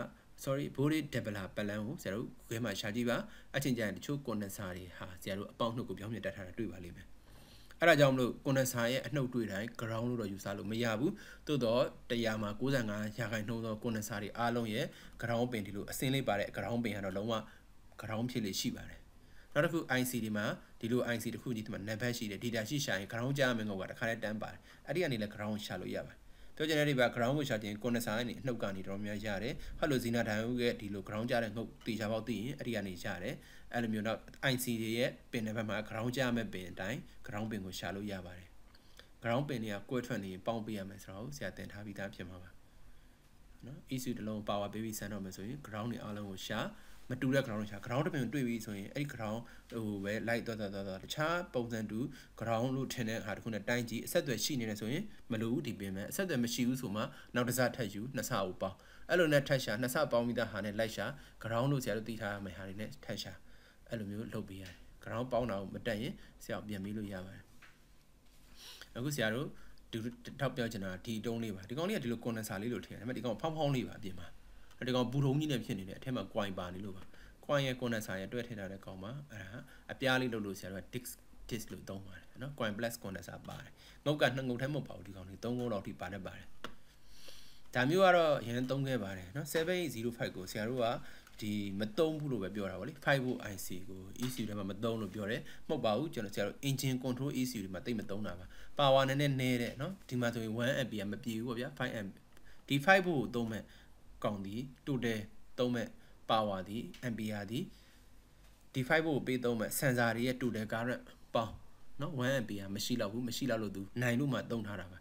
A: doubler ပလန်ကိုဆရာတို့ခဲမှာရှာကြည့်ပါအချင်းကျရင်တချို့ condenser တွေဟာဆရာတို့အပေါင်းနှုတ်ကိုပြောင်းပြတက်ထားတာတွေ့ပါလိမ့်မယ်အဲ့ဒါကြောင့်မလို့ condenser ရဲ့အနှုတ်တွေ့တိုင်း ground လို့တော့ယူဆလို့မရဘူးသို့တော့100မှာ95%သော condenser တွေအားလုံးရဲ့ ground ပင်ဒီလိုအစင်းလေးပါတဲ့ ground ပင်ကတော့လုံးဝ ground ဖြစ်လေရှိပါတယ်နောက်တစ်ခု IC ဒီမှာဒီလို IC တစ်ခုကြီးဒီမှာ navigate ရှိတယ် data ရှိရှာရင် ground ကြားမယ်ငုတ်ကတခါတည်းတန်းပါတယ်အဲ့ဒီကနေလည်း ground ရှာလို့ရပါတယ်ပြောချင်တဲ့ဒီပါ ground ကိုရှာခြင်း condenser ကနေအနှုတ်ကနေတော်များရတယ်ဟောလို့ Zina ဒိုင်ဦးရဲ့ဒီလို ground ကြားတဲ့ငုတ်တေချာပေါက်သိရင်အဲ့ဒီကနေရတယ်အဲ့လိုမျိုးတော့ IC တွေရဲ့ပင်တဲ့ဘက်မှာ ground ကြားမဲ့ပင်အတိုင်း ground ပင်ကိုရှာလို့ရပါတယ် ground ပင်တွေကကွဲထွက်နေရင်ပေါင်းပေးရမယ်ဆိုတော့ဆရာသင်ထားပြီးသားဖြစ်မှာပါနော် ECU တစ်လုံး power ပေးပြီးစမ်းတော့မယ်ဆိုရင် ground တွေအားလုံးကိုရှာမတူတဲ့ ground ရှာ ground တစ်ပင်တွေ့ပြီဆိုရင်အဲ့ဒီ ground ဟိုပဲ light သွားတခြားပုံစံတူ ground လို့ထင်တဲ့ဟာတစ်ခုနဲ့တိုင်းကြည့်အဆက်အသွယ်ရှိနေတယ်ဆိုရင်မလိုဘူးဒီပင်မယ်အဆက်အသွယ်မရှိဘူးဆိုမှနောက်တစ်စထပ်ယူနှစ်ဆကိုပေါင်းအဲ့လိုနဲ့ထပ်ရှာနှစ်ဆပေါင်းပြီးသားဟာနဲ့လိုက်ရှာ ground လို့ဆရာတို့သိထားရမယ့်ဟာတွေနဲ့ထပ်ရှာအဲ့လိုမျိုးလုပ်ပေးရတယ် ground ပေါင်းတာကိုမတက်ရင်ဆရာပြန်ပြီးလို့ရပါတယ်အခုဆရာတို့ထောက်ပြောချင်တာဒီတုံးလေးပါဒီကောင်လေးကဒီလို condenser လေးလို့ထင်တယ်ဒါပေမဲ့ဒီကောင်ဖောင်းဖောင်းလေးပါအပြင်မှာဒီကောင်ဘူထုံကြီးနဲ့ဖြစ်နေတယ်အထက်မှာ coin ပါနေလို့ပါ coin ရဲ့ condenser ရဲ့တွဲထည့်ထားတဲ့ကောင်မှာအဲ့ဒါအပြားလေးလို့ဆရာတို့က disc လို့သုံးပါတယ်နော် coin plus condenser ပါတယ်ငုတ်က2ငုတ်ထဲမဟုတ်ပါဘူးဒီကောင်လေး3ငုတ်လောက်ထိပါနေပါတယ်ဒါမျိုးကတော့ရန်သုံးခဲ့ပါတယ်နော်7805ကိုဆရာတို့ကဒီမသုံးဘူးလို့ပဲပြောတာဗောလေ5 volt IC ကို ECU ထဲမှာမသုံးလို့ပြောတယ်မဟုတ်ပါဘူးကျွန်တော်ဆရာတို့ engine control ECU တွေမှာတိတ်မသုံးတာပါ power နည်းနည်းတဲ့နော်ဒီမှာဆိုရင်1 ampere မပြည့်ဘူးဗောဗျာ5 amp ဒီ5 volt ကိုသုံးမဲ့ကောင်ဒီ total သုံးမဲ့ power ဒီ ampere ဒီဒီ5 volt ကိုပေးသုံးမဲ့ sensor တွေရဲ့ total current ပေါင်းနော်1 ampere မရှိတော့ဘူးမရှိတော့လို့သူနိုင်လို့မှသုံးထားတာပါ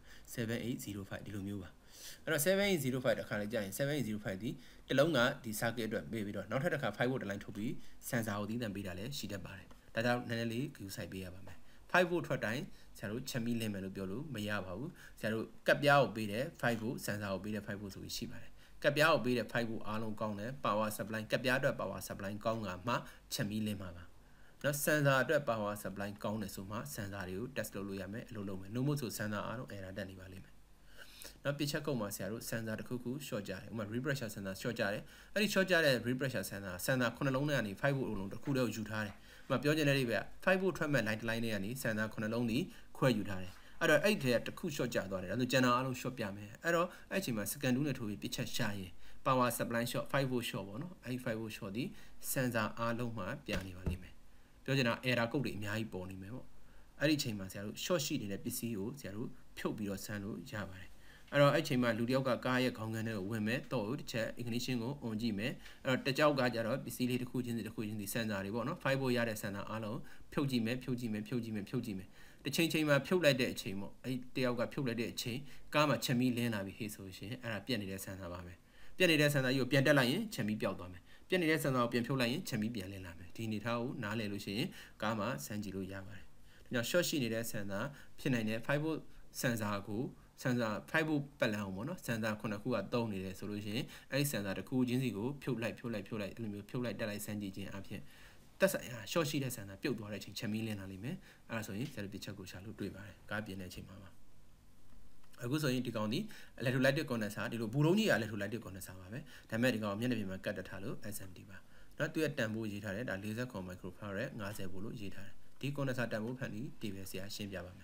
A: 7805ဒီလိုမျိုးပါအဲ့တော့7805တခါလေးကြာရင်7805ဒီတလုံးကဒီ circuit အတွက်ပေးပြီးတော့နောက်ထပ်တစ်ခါ5 volt တလိုင်းထုတ်ပြီး sensor ကိုသီးသန့်ပေးတာလည်းရှိတတ်ပါတယ်ဒါကြောင့်နည်းနည်းလေး view site ပေးရပါမယ်5 volt ထွက်တိုင်းဆရာတို့ချက်မီလင်းမယ်လို့ပြောလို့မရပါဘူးဆရာတို့ကပ်ပြားကိုပေးတယ်5 volt sensor ကိုပေးတယ်5 volt ဆိုပြီးရှိပါတယ်ကပ်ပြားကိုပေးတဲ့5 volt အားလုံးကောင်းတယ် power supply ကပ်ပြားအတွက် power supply ကောင်းတာမှချက်မီလင်းမှာပါနော် sensor အတွက် power supply ကောင်းတယ်ဆိုမှ sensor တွေကို test လုပ်လို့ရမယ်အလုပ်လုပ်မယ် no more ဆို sensor အားလုံး error တက်နေပါလိမ့်မယ်နော်ပြချက်ကုတ်မှာဆရာတို့ sensor တစ်ခုခု short ကြတယ်ဥပမာ repressure sensor short ကြတယ်အဲ့ဒီ short ကြတဲ့ repressure sensor 9လုံးနဲ့ကနေ5 volt လုံးတစ်ခုတည်းကိုယူထားတယ်ဥပမာပြောချင်တဲ့လေးပဲ5 volt ထွက်မဲ့ line တစ် line နဲ့ကနေ sensor 9လုံးဒီခွဲယူထားတယ်အဲ့တော့အဲ့ဒီတစ်ခု short ကြသွားတယ်ဒါဆိုကျန်တာအားလုံး short ပြမယ်အဲ့တော့အဲ့အချိန်မှာ second 2နဲ့ထိုးပြီးပြချက်ရှာရင် power supply short 5 volt short ပေါ့နော်အဲ့ဒီ5 volt short ဒီ sensor အားလုံးမှာပြနေပါလိမ့်မယ်ပြောချင်တာ error ကုတ်တွေအများကြီးပေါ်နေမယ်ပေါ့အဲ့ဒီအချိန်မှာဆရာတို့ short ရှိနေတဲ့ပစ္စည်းကိုဆရာတို့ဖြုတ်ပြီးတော့ဆန်းလို့ရပါတယ်အဲ့တော့အဲ့ချိန်မှာလူတယောက်ကကားရဲ့ခေါင်းကန်းထဲကိုဝင်မယ်တော့တစ်ချက် ignition ကို on ကြည့်မယ်အဲ့တော့တကြောက်ကကြတော့ပစ္စည်းလေးတစ်ခုချင်းစီ sensor တွေပေါ့နော်5 volt ရတဲ့ sensor အားလုံးဖြုတ်ကြည့်မယ်တစ်ချိန်ချိန်မှာဖြုတ်လိုက်တဲ့အချိန်ပေါ့အဲ့တယောက်ကဖြုတ်လိုက်တဲ့အချိန်ကားမှာချက်မီလင်းလာပြီဟေ့ဆိုရှင်အဲ့ဒါပြက်နေတဲ့ sensor ပါပဲပြက်နေတဲ့ sensor ကြီးကိုပြန်တက်လိုက်ရင်ချက်မီပျောက်သွားမယ်ပြက်နေတဲ့ sensor ကိုပြန်ဖြုတ်လိုက်ရင်ချက်မီပြန်လင်းလာမယ်ဒီအနေထားကိုနားလည်လို့ရှိရင်ကားမှာစမ်းကြည့်လို့ရပါတယ်ဒါကြောင့် short ရှိနေတဲ့ sensor ဖြစ်နိုင်တဲ့5 volt sensor ကို sensor 5 volt ပတ်လန်းအောင်ပေါ့နော် sensor 9ခုကသုံးနေတယ်ဆိုလို့ရှိရင်အဲ့ဒီ sensor တစ်ခုချင်းစီကိုဖြုတ်လိုက်အဲ့လိုမျိုးဖြုတ်လိုက်တက်လိုက်စမ်းကြည့်ခြင်းအပြင်တက်ဆိုင်ရာ short ရှိတဲ့ sensor ပြုတ်သွားတဲ့အချိန်ချက်မီးလင်းလာလိမ့်မယ်အဲ့ဒါဆိုရင် set တစ်ချက်ကိုရှာလို့တွေ့ပါတယ်ကားပြင်တဲ့အချိန်မှာပါအခုဆိုရင်ဒီကောင်ဒီ electrolytic condenser ဒီလိုဘူလုံးကြီးက electrolytic condenser ပါပဲဒါပေမဲ့ဒီကောင်မျက်နှာပြင်မှာကတ်တက်ထားလို့ SMD ပါနော်သူရဲ့တန်ဖိုးရေးထားတယ်ဒါ40 microfarad 50 volt လို့ရေးထားတယ်ဒီ condenser တန်ဖိုးဖန်ပြီးဒီပဲဆရာရှင်းပြပါမယ်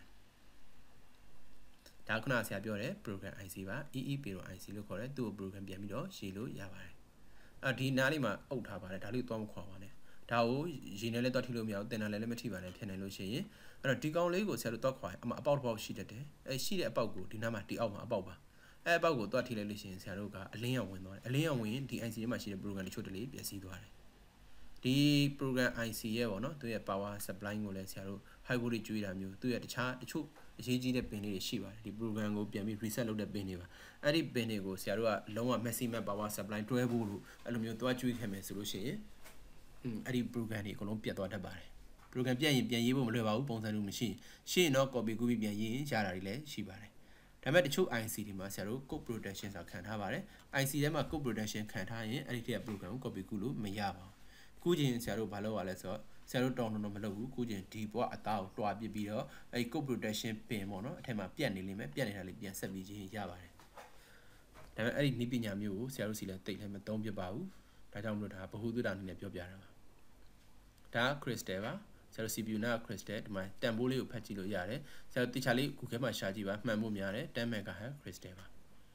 A: ဒါခုနဆရာပြောတဲ့ program IC ပါ EEPRO IC လို့ခေါ်တယ်သူ့ကို program ပြန်ပြီးတော့ရေးလို့ရပါတယ်ဒီနားလေးမှာအုပ်ထားပါတယ်ဒါလေးသွားမခွာပါနဲ့ဒါကိုရေနဲ့လည်းတော့ထိလို့မရဘူးတင်တာလည်းမထိပါနဲ့ဖြစ်နိုင်လို့ရှိရင်အဲ့တော့ဒီကောင်လေးကိုဆရာတို့တော့ခွာအပေါက်တစ်ပေါက်ရှိတတ်တယ်ရှိတဲ့အပေါက်ကိုဒီနားမှာဒီအောက်မှာအပေါက်ပါအပေါက်ကိုတော့ထိလိုက်လို့ရှိရင်ဆရာတို့ကအလင်းရောင်ဝင်သွားတယ်အလင်းရောင်ဝင်ရင်ဒီ IC ထဲမှာရှိတဲ့ program တချို့တလေပျက်စီးသွားတယ်ဒီ program IC ရဲ့ပေါ့နော်သူရဲ့ power supply ကိုလည်းဆရာတို့ high voltage ကျွေးတာမျိုးသူရဲ့တချို့အရေးကြီးတဲ့ပင်လေးတွေရှိပါတယ်ဒီ program ကိုပြန်ပြီး reset လုပ်တဲ့ပင်တွေပါအဲ့ဒီပင်တွေကိုဆရာတို့ကလုံးဝ maximum power supply တွဲဖို့လို့အဲ့လိုမျိုးသွားကျွေးခဲ့မယ်ဆိုလို့ရှိရင်အဲ့ဒီ program တွေအကုန်လုံးပြတ်သွားတတ်ပါတယ် program ပြတ်ရင်ပြန်ရေးဖို့မလွယ်ပါဘူးပုံစံမျိုးမရှိရှင်းတော့ copy ကူးပြီးပြန်ရေးရင်ရတာတွေလည်းရှိပါတယ်ဒါပေမဲ့တချို့ IC တွေမှာဆရာတို့ code protection ဆိုတာခံထားပါတယ် IC ထဲမှာ code protection ခံထားရင်အဲ့ဒီတည်း program ကို copy ကူးလို့မရပါဘူးကူးခြင်းဆရာတို့ဘာလုပ်ရလဲဆိုတော့ဆရာတို့တောင်းတော့မလုပ်ဘူးကူးခြင်းဒီဘွားအသားကိုတွားပစ်ပြီးတော့အဲ့ code protection pin ပေါ့နော်အထက်မှာပြတ်နေလိမ့်မယ်ပြတ်နေတာလေးပြန်ဆက်ပြီးခြင်းရပါတယ်ဒါပေမဲ့အဲ့ဒီနည်းပညာမျိုးကိုဆရာတို့စီလည်းတိတ်လည်းမသုံးပြပါဘူးဒါကြောင့်မလို့ဒါဗဟုသုတအနေနဲ့ပြောပြတာပါဒါ crystal ပါဆရာတို့ CPU နာ crystal ဒီမှာတန်ဖိုးလေးကိုဖတ်ကြည့်လို့ရတယ်ဆရာတို့တခြားလေး Google မှာရှာကြည့်ပါမှန်ဖို့များတယ်10 MHz crystal ပါ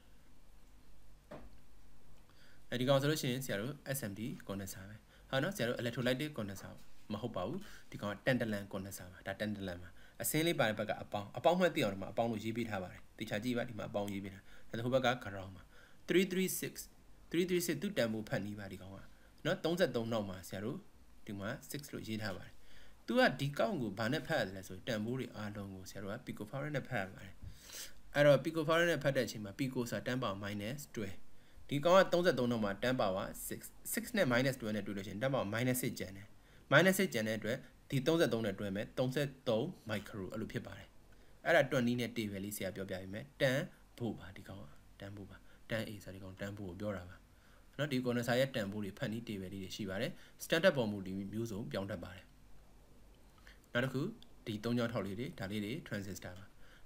A: ဒီကောင်ဆိုလို့ရှိရင်ဆရာတို့ SMD condenser ပဲဟာနော်ဆရာတို့ electrolytic condenser မဟုတ်ပါဘူးဒီကောင် tantalum condenser ပါဒါ tantalum ပါအစင်းလေးပါတဲ့ဘက်ကအပေါင်းမှတ်သိအောင်ဒီမှာအပေါင်းလို့ရေးပေးထားပါတယ်တခြားကြည့်ပါဒီမှာအပေါင်းရေးပေးထားဒါဟိုဘက်က ground ပါ336သူ့တန်ဖိုးဖတ်နေပါဒီကောင်ကနော်33နောက်မှာဆရာတို့ဒီမှာ6လို့ရေးထားပါတယ်သူကဒီကောင့်ကိုဘာနဲ့ဖတ်ရတယ်လဲဆိုတန်ဖိုးတွေအားလုံးကိုဆရာတို့က picofarad နဲ့ဖတ်ရပါတယ်အဲ့တော့ picofarad နဲ့ဖတ်တဲ့အချိန်မှာ pico ဆိုတာ10 power -12ဒီကောင်က33နောက်မှာ10 power 6နဲ့ -12နဲ့တွေ့လို့ရှိရင်10 power -6ကျန်တယ်-6ကျန်တဲ့အတွက်ဒီ33နဲ့တွဲမယ်33 micro အဲ့လိုဖြစ်ပါတယ်အဲ့ဒါ20နဲ့ table လေးဆရာပြောပြပေးမယ်10 volt ပါဒီကောင်က10 volt ပါ10A ဆိုဒီကောင်10 volt ကိုပြောတာပါနော်ဒီ condenser ရဲ့10 volt တွေဖတ်နီး table လေးတွေရှိပါတယ် standard ပေါ်မူဒီမျိုးစုံပြောင်းတတ်ပါတယ်နောက်တစ်ခုဒီ3ကြောင်းထောက်လေးတွေဒါလေးတွေ transistor ပါ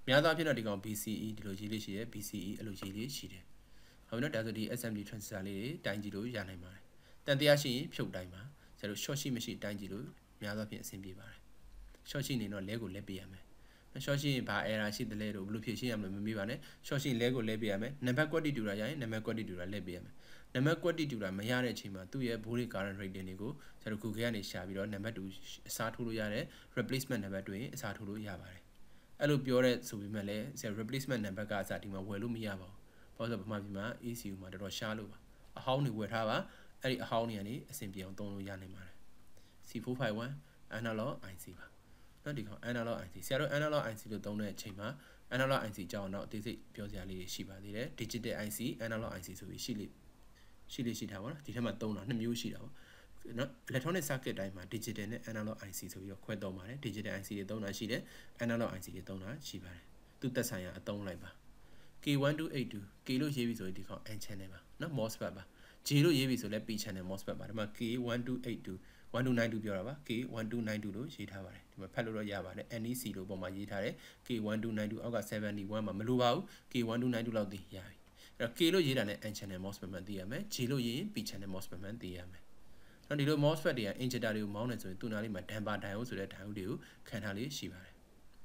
A: များသောအားဖြင့်တော့ဒီကောင် BCE ဒီလိုကြီးလေးရှိတယ် BCE အဲ့လိုကြီးလေးရှိတယ်ဟုတ်ပြီနော်ဒါဆိုဒီ SMD transistor လေးတွေတိုင်းကြည့်လို့ရနိုင်ပါတယ်တန်တရားရှိရင်ဖြုတ်တိုင်းပါကျတော့ short ရှိမရှိတိုင်းကြည့်လို့များသောအားဖြင့်အဆင်ပြေပါတယ် short ရှိနေတော့လဲကိုလဲပေးရမယ် short ရှိရင်ဘာ error ရှိတယ်လဲတော့ဘယ်လိုဖြေရှင်းရမလဲမမေးပါနဲ့ short ရှိရင်လဲကိုလဲပေးရမယ်နံပါတ် quantity တူတာရရင်နံပါတ် quantity တူတာလဲပေးရမယ်နံပါတ် quantity တူတာမရတဲ့အချိန်မှာသူ့ရဲ့ voltage current rating တွေကိုကျတော့ Google ကနေရှာပြီးတော့နံပါတ်2အစားထိုးလို့ရတယ် replacement နံပါတ်2ရင်အစားထိုးလို့ရပါတယ်အဲ့လိုပြောတဲ့ဆိုပေမဲ့လည်း replacement နံပါတ်ကအစားဒီမှာဝယ်လို့မရပါဘူးဘာလို့ဆိုဗမာပြည်မှာ ECU မှာတော်တော်ရှားလို့ပါအဟောင်းတွေဝယ်ထားပါအဲ့ဒီအဟောင်းတွေကနေအဆင်ပြေအောင်သုံးလို့ရနိုင်ပါတယ် C451 analog IC ပါနော်ဒီကောင် analog IC ဆရာတို့ analog IC လို့သုံးတဲ့အချိန်မှာ analog IC ကြောင်းတော့အသေးစိတ်ပြောစရာလေးရှိပါသေးတယ် digital IC analog IC ဆိုပြီးရှိထားပါတော့ဒီထက်မှာသုံးတာနှစ်မျိုးရှိတာပေါ့နော် electronic circuit တိုင်းမှာ digital နဲ့ analog IC ဆိုပြီးတော့ခွဲသုံးပါတယ် digital IC တွေသုံးတာရှိတယ် analog IC တွေသုံးတာရှိပါတယ်သူသက်ဆိုင်ရာအသုံးလိုက်ပါ K1282 K လို့ရေးပြီးဆိုရင်ဒီကောင် N channel ပါနော် MOSFET ပါ J လို့ရေးပြီးဆိုလဲ P channel MOSFET ပါဒီမှာ K1282 1292ပြောတာပါ K1292 လို့ရေးထားပါတယ်ဒီမှာဖတ်လို့တော့ရပါတယ် NEC လို့ပုံမှာရေးထားတယ် K1292 အောက်က71မှာမလိုပါဘူး K1292 လောက်သိရပြီအဲ့တော့ K လို့ရေးတာနဲ့ N channel MOSFET မှန်သိရမယ် J လို့ရေးရင် P channel MOSFET မှန်သိရမယ်နော်ဒီလို MOSFET တွေက injector တွေကိုမောင်းနေဆိုရင်သူ့နားလေးမှာ damper diode ဆိုတဲ့ diode တွေကိုခံထားလေးရှိပါတယ်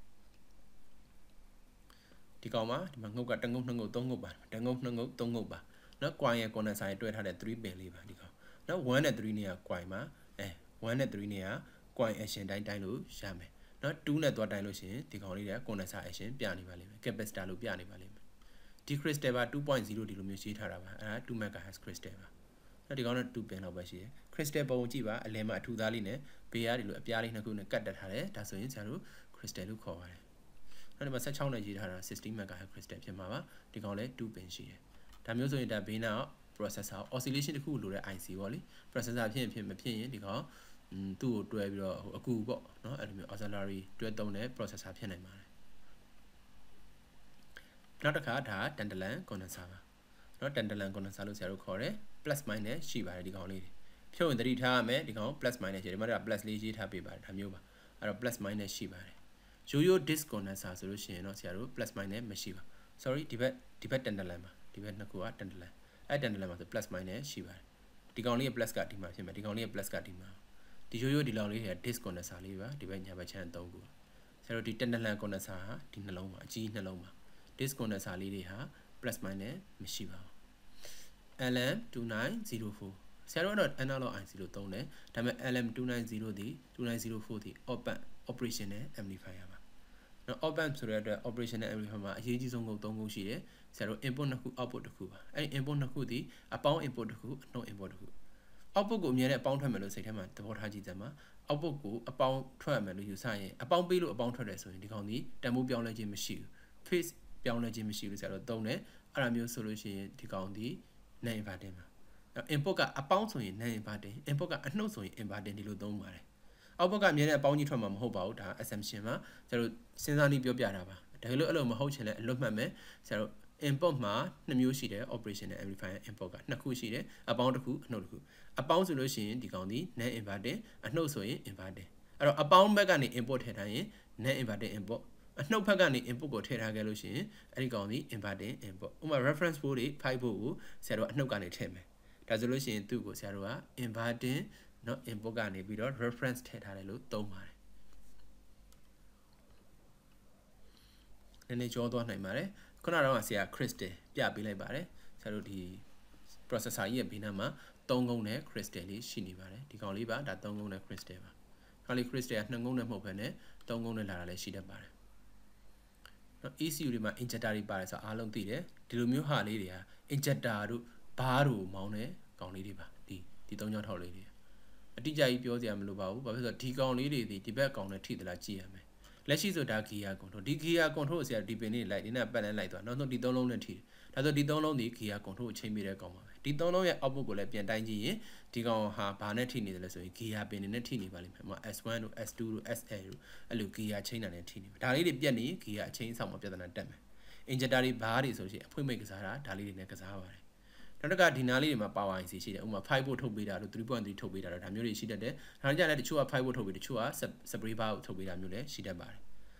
A: ဒီကောင်မှာဒီမှာငုတ်ကတငုတ်နှစ်ငုတ်သုံးငုတ်ပါတငုတ်နှစ်ငုတ်သုံးငုတ်ပါနော် coin ရဲ့ condenser ရဲ့တွဲထားတဲ့3 pin လေးပါဒီကောင်နော်1နဲ့3နဲ့က coin မှာ1နဲ့3နဲ့က coin action တိုင်းလို့ရမယ်နော်2နဲ့သွားတိုင်းလို့ရှိရင်ဒီကောင်လေးတွေက condenser action ပြနေပါလိမ့်မယ် capacitor လို့ပြနေပါလိမ့်မယ်ဒီ crystal ပါ 2.0 ဒီလိုမျိုးရေးထားတာပါအဲဒါ2 MHz crystal ပါနော်ဒီကောင်တော့2 pin လောက်ပဲရှိတယ် crystal ပုံကြည့်ပါအလယ်မှာအထူသားလေးနဲ့ဘေးကဒီလိုအပြားလေးနှစ်ခုနဲ့ကတ်တက်ထားတယ်ဒါဆိုရင်ဆရာတို့ crystal လို့ခေါ်ပါတယ်နောက်ဒီမှာ16နဲ့ရေးထားတာ16 MHz crystal ဖြစ်မှာပါဒီကောင်လည်း2 pin ရှိတယ်ဒါမျိုးဆိုရင်ဒါဘေးနား processor oscillation တစ်ခုလိုတဲ့ IC ပေါ့လေ processor ဖြစ်ရင်မဖြစ်ရင်ဒီကောင်သူ့ကိုတွဲပြီးတော့အကူပေါ့နော်အဲ့လိုမျိုး auxiliary တွဲသုံးတဲ့ processor ဖြစ်နိုင်ပါတယ်နောက်တစ်ခါဒါ tantalum condenser ပါနော် tantalum condenser လို့ဆရာတို့ခေါ်တယ် plus minus ရှိပါတယ်ဒီကောင်လေးတွေဖြုတ်ရင်သတိထားရမယ်ဒီကောင် plus minus ရှိတယ်ဒီမှာက plus လေးရေးထားပေးပါတယ်ဒါမျိုးပါအဲ့တော့ plus minus ရှိပါတယ်ရိုးရိုး disc condenser ဆိုလို့ရှိရင်တော့ဆရာတို့ plus minus မရှိပါ sorry ဒီဘက် tantalum ပါဒီဘက်နှစ်ခုက tantalum အဲ့ tantalum မှာဆို plus minus ရှိပါတယ်ဒီကောင်လေးရဲ့ plus ကဒီမှာဖြစ်မယ်ဒီကောင်လေးရဲ့ plus ကဒီမှာဒီရိုးရိုးဒီလောက်လေးတွေက disc condenser လေးပါဒီဘက်ညာဘက်ချမ်း3ခုဆရာတို့ဒီ tantalum condenser ဟာဒီနှလုံးပါအကြီးနှလုံးပါ disc condenser လေးတွေဟာ plus minus မရှိပါဘူး LM2904 ဆရာတို့ကတော့ analog IC လို့သုံးတယ်ဒါပေမဲ့ LM290 ဒီ2904ဒီ operational amplifier ပါနော် op amp ဆိုတဲ့အတွက် operational amplifier မှာအရေးကြီးဆုံးကုတ်3ခုရှိတယ်ဆရာတို့ input နှစ်ခု output တစ်ခုပါအဲ့ဒီ input နှစ်ခုဒီအပေါင်း input တစ်ခုအနှုတ် input တစ်ခု output ကိုအမြဲတမ်းအပေါင်းထွက်မယ်လို့စိတ်ထဲမှာသဘောထားကြည့်စမ်းပါ output ကိုအပေါင်းထွက်မယ်လို့ယူဆရင်အပေါင်းပေးလို့အပေါင်းထွက်တယ်ဆိုရင်ဒီကောင်ဒီတန်ဖိုးပြောင်းလဲခြင်းမရှိဘူး phase ပြောင်းလဲခြင်းမရှိဘူးဆရာတို့သုံးတယ်အဲ့ဒါမျိုးဆိုလို့ရှိရင်ဒီကောင်ဒီ non inverting ပါ input ကအပေါင်းဆိုရင် non inverting input ကအနှုတ်ဆိုရင် inverting ဒီလိုသုံးပါတယ် output ကအမြဲတမ်းအပေါင်းကြီးထွက်မှာမဟုတ်ပါဘူးဒါ assumption ပါဆရာတို့စဉ်းစားနည်းပြောပြတာပါဒါလို့အဲ့လိုမဟုတ်ချင်လဲအလွတ်မှတ်မယ်ဆရာတို့ input မှာ2မျိုးရှိတယ် operational amplifier input က2ခုရှိတယ်အပေါင်းတစ်ခုအနှုတ်တစ်ခုအပေါင်းဆိုလို့ရှိရင်ဒီကောင်ဒီ non inverting အနှုတ်ဆိုရင် inverting အဲ့တော့အပေါင်းဘက်ကနေ input ထည့်ထားရင် non inverting input အနှုတ်ဘက်ကနေ input ကိုထည့်ထားခဲ့လို့ရှိရင်အဲ့ဒီကောင်ဒီ inverting input ဥပမာ reference board တွေ 5 volt ကိုဆရာတို့အနှုတ်ကနေထည့်မယ်ဒါဆိုလို့ရှိရင်သူ့ကိုဆရာတို့က inverting နော် input ကနေပြီးတော့ reference ထည့်ထားတယ်လို့သုံးပါတယ်နည်းနည်းကြောသွားနိုင်ပါတယ်ခုနကတော့ဆရာ crystal ပြပေးလိုက်ပါတယ်ဆရာတို့ဒီ processor ကြီးရဲ့ဘေးနားမှာ3ကုန်းနဲ့ crystal လေးရှိနေပါတယ်ဒီကောင်လေးပါဒါ3ကုန်းနဲ့ crystal ပါကောင်လေး crystal က2ကုန်းနဲ့မဟုတ်ဘဲနဲ့3ကုန်းနဲ့လာတာလည်းရှိတတ်ပါတယ်နော် ECU တွေမှာ injector တွေပါတယ်ဆိုတော့အားလုံးသိတယ်ဒီလိုမျိုးဟာလေးတွေက injector တို့ဘားတို့မောင်းတဲ့ကောင်လေးတွေပါဒီ3ချောင်းထောက်လေးတွေအတိအကျကြီးပြောစရာမလိုပါဘူးဘာဖြစ်လို့ဆိုတော့ဒီကောင်လေးတွေဒီဘက်ကောင်နဲ့ထိသလားကြည့်ရမယ်လက်ရှိဆိုဒါ gear control ဒီ gear control ဆရာဒီပင်လေးလိုက်ဒီနဲ့ပတ်လန်းလိုက်သွားနောက်ဆုံးဒီ3လုံးနဲ့ထိတယ်ဒါဆိုဒီ3လုံးဒီ gear control ကိုချိန်ပေးတဲ့ကောင်ပါပဲဒီ3လုံးရဲ့ output ကိုလည်းပြန်တိုင်းကြည့်ရင်ဒီကောင်ဟာဘာနဲ့ထိနေတယ်လဲဆိုရင် gear ပင်နဲ့ထိနေပါလိမ့်မယ်ဟို S1 တို့ S2 တို့ SL တို့အဲ့လို gear ချိန်တာနဲ့ထိနေပါဒါလေးတွေပြတ်နေ gear အချိန်ဆောင်မှာပြဿနာတက်မယ် injector တွေဘားတွေဆိုရှင်အဖွင့်မိတ်ကစားတာဒါလေးတွေနဲ့ကစားပါတယ်နောက်တစ်ခါဒီနားလေးတွေမှာ power IC ရှိတယ်ဥပမာ5 volt ထုတ်ပေးတာတို့ 3.3 ထုတ်ပေးတာတို့ဒါမျိုးတွေရှိတတ်တယ်ဒါကြောင့်လည်းတချို့က5 volt ထုတ်ပေးတချို့က spray bar ကိုထုတ်ပေးတာမျိုးလည်းရှိတတ်ပါတယ်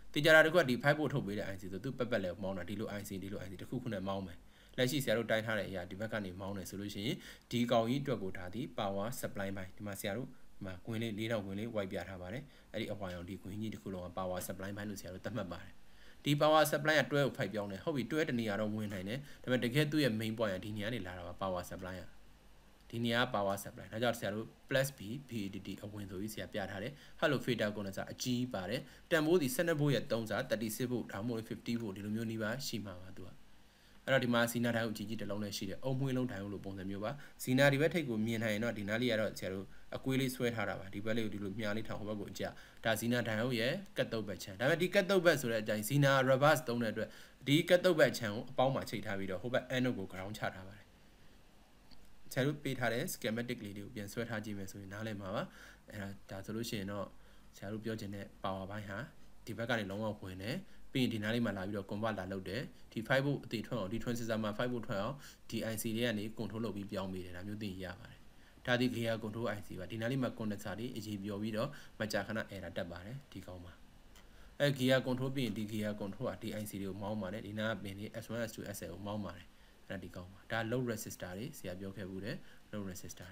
A: တေချာတာတခုကဒီ 5 volt ထုတ်ပေးတဲ့ IC ဆိုသူပတ်လဲမောင်းတာဒီလို IC တခုခုနဲ့မောင်းမယ်လက်ရှိဆရာတို့တိုင်းထားတဲ့အရာဒီဘက်ကနေမောင်းတယ်ဆိုလို့ရှိရင်ဒီကောင်ကြီးအတွက်ကိုဒါဒီ power supply ဘိုင်းဒီမှာဆရာတို့ဒီမှာကွင်းလေး4000ကွင်းလေး white ပြထားပါတယ်အဲ့ဒီအဝိုင်အောင်ဒီကွင်းကြီးတစ်ခုလုံးက power supply ဘိုင်းလို့ဆရာတို့သတ်မှတ်ပါတယ်ဒီ power supply ကတွဲကိုဖိုက်ပြောင်းတယ်ဟုတ်ပြီတွဲတနေရာတော့ဝင်နိုင်တယ်ဒါပေမဲ့တကယ်သူ့ရဲ့ main point ကဒီနေရာနေလာတာပါ power supply ကဒီနေရာ power supply ဒါကြောင့်ဆရာတို့ +b VDD အဝင်ဆိုပြီးဆရာပြထားတယ် hello fader ကိုလည်းစာအကြီးပါတယ်တန်ဖိုးဒီ12 volt ရဲ့3စာ36 volt ဒါမှမဟုတ်50 volt ဒီလိုမျိုးနှီးပါရှိမှာပါသူကအဲ့တော့ဒီမှာစီနာတိုင်းကိုကြီးတစ်လုံးနဲ့ရှိတယ်အုံမွှေးလုံးတိုင်းလို့ပုံစံမျိုးပါစီနာဒီဘက်ထိပ်ကိုမြင်နိုင်ရင်တော့ဒီနားလေးကတော့ဆရာတို့အကွေးလေးဆွဲထားတာပါဒီဘက်လေးကိုဒီလိုမြားလေးထောင်ဟိုဘက်ကိုအကျဒါစီနာတိုင်းဟုတ်ရဲ့ကတ်တုပ်ဘက်ချမ်းဒါပေမဲ့ဒီကတ်တုပ်ဘက်ဆိုတဲ့အတိုင်းစီနာ reverse သုံးတဲ့အတွက်ဒီကတ်တုပ်ဘက်ချမ်းကိုအပေါင်းမှာချိတ်ထားပြီးတော့ဟိုဘက် end ကို ground ချထားပါတယ်ဆရာတို့ပေးထားတဲ့ schematic လေးတွေကိုပြန်ဆွဲထားကြည့်မယ်ဆိုရင်နားလည်မှာပါအဲ့ဒါဆိုလို့ရှိရင်တော့ဆရာတို့ပြောချင်တဲ့ power ဘိုင်းဟာဒီဘက်ကနေလုံးဝဝင်တယ်ပြီးရင်ဒီနားလေးမှာလာပြီးတော့ convert လာလုပ်တယ်ဒီ 5 volt အသေးထွက်အောင်ဒီ transistor မှာ5 volt ထွက်အောင်ဒီ IC တွေကနေ control လုပ်ပြီးပြောင်းပေးတယ်ဒါမျိုးသိရပါတယ်ဒါဒီ gear control IC ပါဒီနားလေးမှာ condenser တွေအရေးပြောပြီးတော့မကြာခဏ error တက်ပါတယ်ဒီကောင်းပါအဲ gear control ပြီးရင်ဒီ gear control ကဒီ IC တွေကိုမောင်းပါတယ်ဒီနားကပင်လေး S1 S2 SL ကိုမောင်းပါတယ်အဲ့ဒါဒီကောင်းပါဒါ load resistor တွေဆရာပြောခဲ့ဘူးတယ် load resistor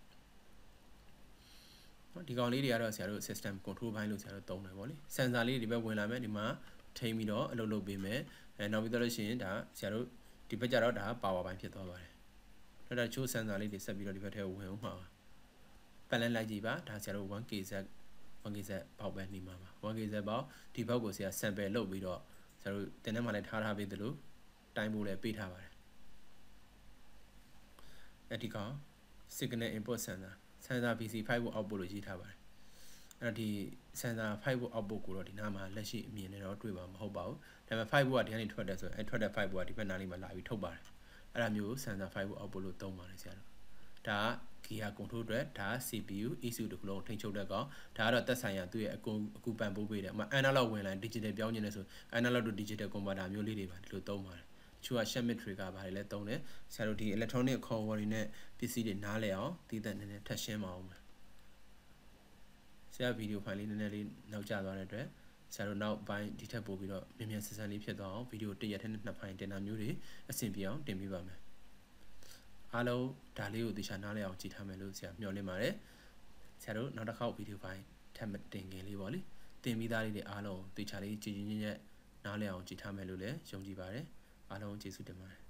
A: တွေဒီကောင်လေးတွေကတော့ဆရာတို့ system control ဘိုင်းလို့ဆရာတို့သုံးတယ်ပေါ့လေ sensor လေးဒီဘက်ဝင်လာမယ်ဒီမှာထိန်းပြီးတော့အလုပ်လုပ်ပေးမယ်နောက်ပြီးတော့လို့ရှိရင်ဒါဆရာတို့ဒီဘက်ကျတော့ဒါ power ဘိုင်းဖြစ်သွားပါတယ်ဒါချိုး sensor လေးတွေဆက်ပြီးတော့ဒီဘက်ထဲကိုဝင်အောင်မှာပတ်လန်းလိုက်ကြည့်ပါဒါဆရာတို့ 1kz ပေါက်ပဲနေမှာပါ 1kz ပေါက်ဒီဘောက်ကိုဆရာ sample လုပ်ပြီးတော့ဆရာတို့တင်ထဲမှာလည်းထားပေးသလိုတိုင်းဖို့လည်းပေးထားပါတယ်အဲ့ဒီကောင် signal input sensor PC 5 volt output လို့ရေးထားပါတယ်အဲ့တော့ဒီ sensor 5 volt output ကိုတော့ဒီနားမှာလက်ရှိအမြင်နဲ့တော့တွေ့မှာမဟုတ်ပါဘူးဒါပေမဲ့5 volt ကဒီကနေထွက်တယ်ဆိုရင်အဲ့ထွက်တဲ့5 volt ကဒီဘက်နားလေးမှာလာပြီးထုတ်ပါတယ်အဲ့ဒါမျိုး sensor 5 volt output လို့သုံးပါတယ်ဆရာတို့ဒါက gear control အတွက်ဒါက CPU ECU တခုလုံးထိန်းချုပ်တဲ့ကောင်ဒါကတော့သက်ဆိုင်ရာသူ့ရဲ့အကူပံ့ပိုးပေးတယ်အမှ analog ဝင်လာ digital ပြောင်းနေတယ်ဆို analog to digital converter မျိုးလေးတွေပါဒီလိုသုံးပါတယ်ချို့က Schmitt trigger ပါတယ်လဲသုံးတယ်ဆရာတို့ဒီ electronic control တွေနဲ့ပစ္စည်းတွေနားလည်အောင်တည်တံ့နေထပ်ရှင်းပါအောင်ဆရာဗီဒီယိုဖိုင်လေးနည်းနည်းလေးနောက်ကျသွားတဲ့အတွက်ဆရာတို့နောက်ပိုင်းဒီထက်ပိုပြီးတော့မြန်မြန်ဆန်ဆန်လေးဖြစ်သွားအောင်ဗီဒီယိုတစ်ရက်ထဲနဲ့နှစ်ဖိုင်တင်တာမျိုးတွေအဆင်ပြေအောင်တင်ပေးပါမယ်အားလုံးဒါလေးကိုသေချာနားလည်အောင်ကြည့်ထားမယ်လို့ဆရာမျှော်လင့်ပါတယ်ဆရာတို့နောက်တစ်ခေါက်ဗီဒီယိုဖိုင်ထပ်မတင်ခင်လေးပေါ့လေတင်ပြီးသားလေးတွေအားလုံးသေချာလေးကြည်ကြည်ညက်ညက်နားလည်အောင်ကြည့်ထားမယ်လို့လည်းယုံကြည်ပါတယ်အားလုံးကျေးဇူးတင်ပါတယ်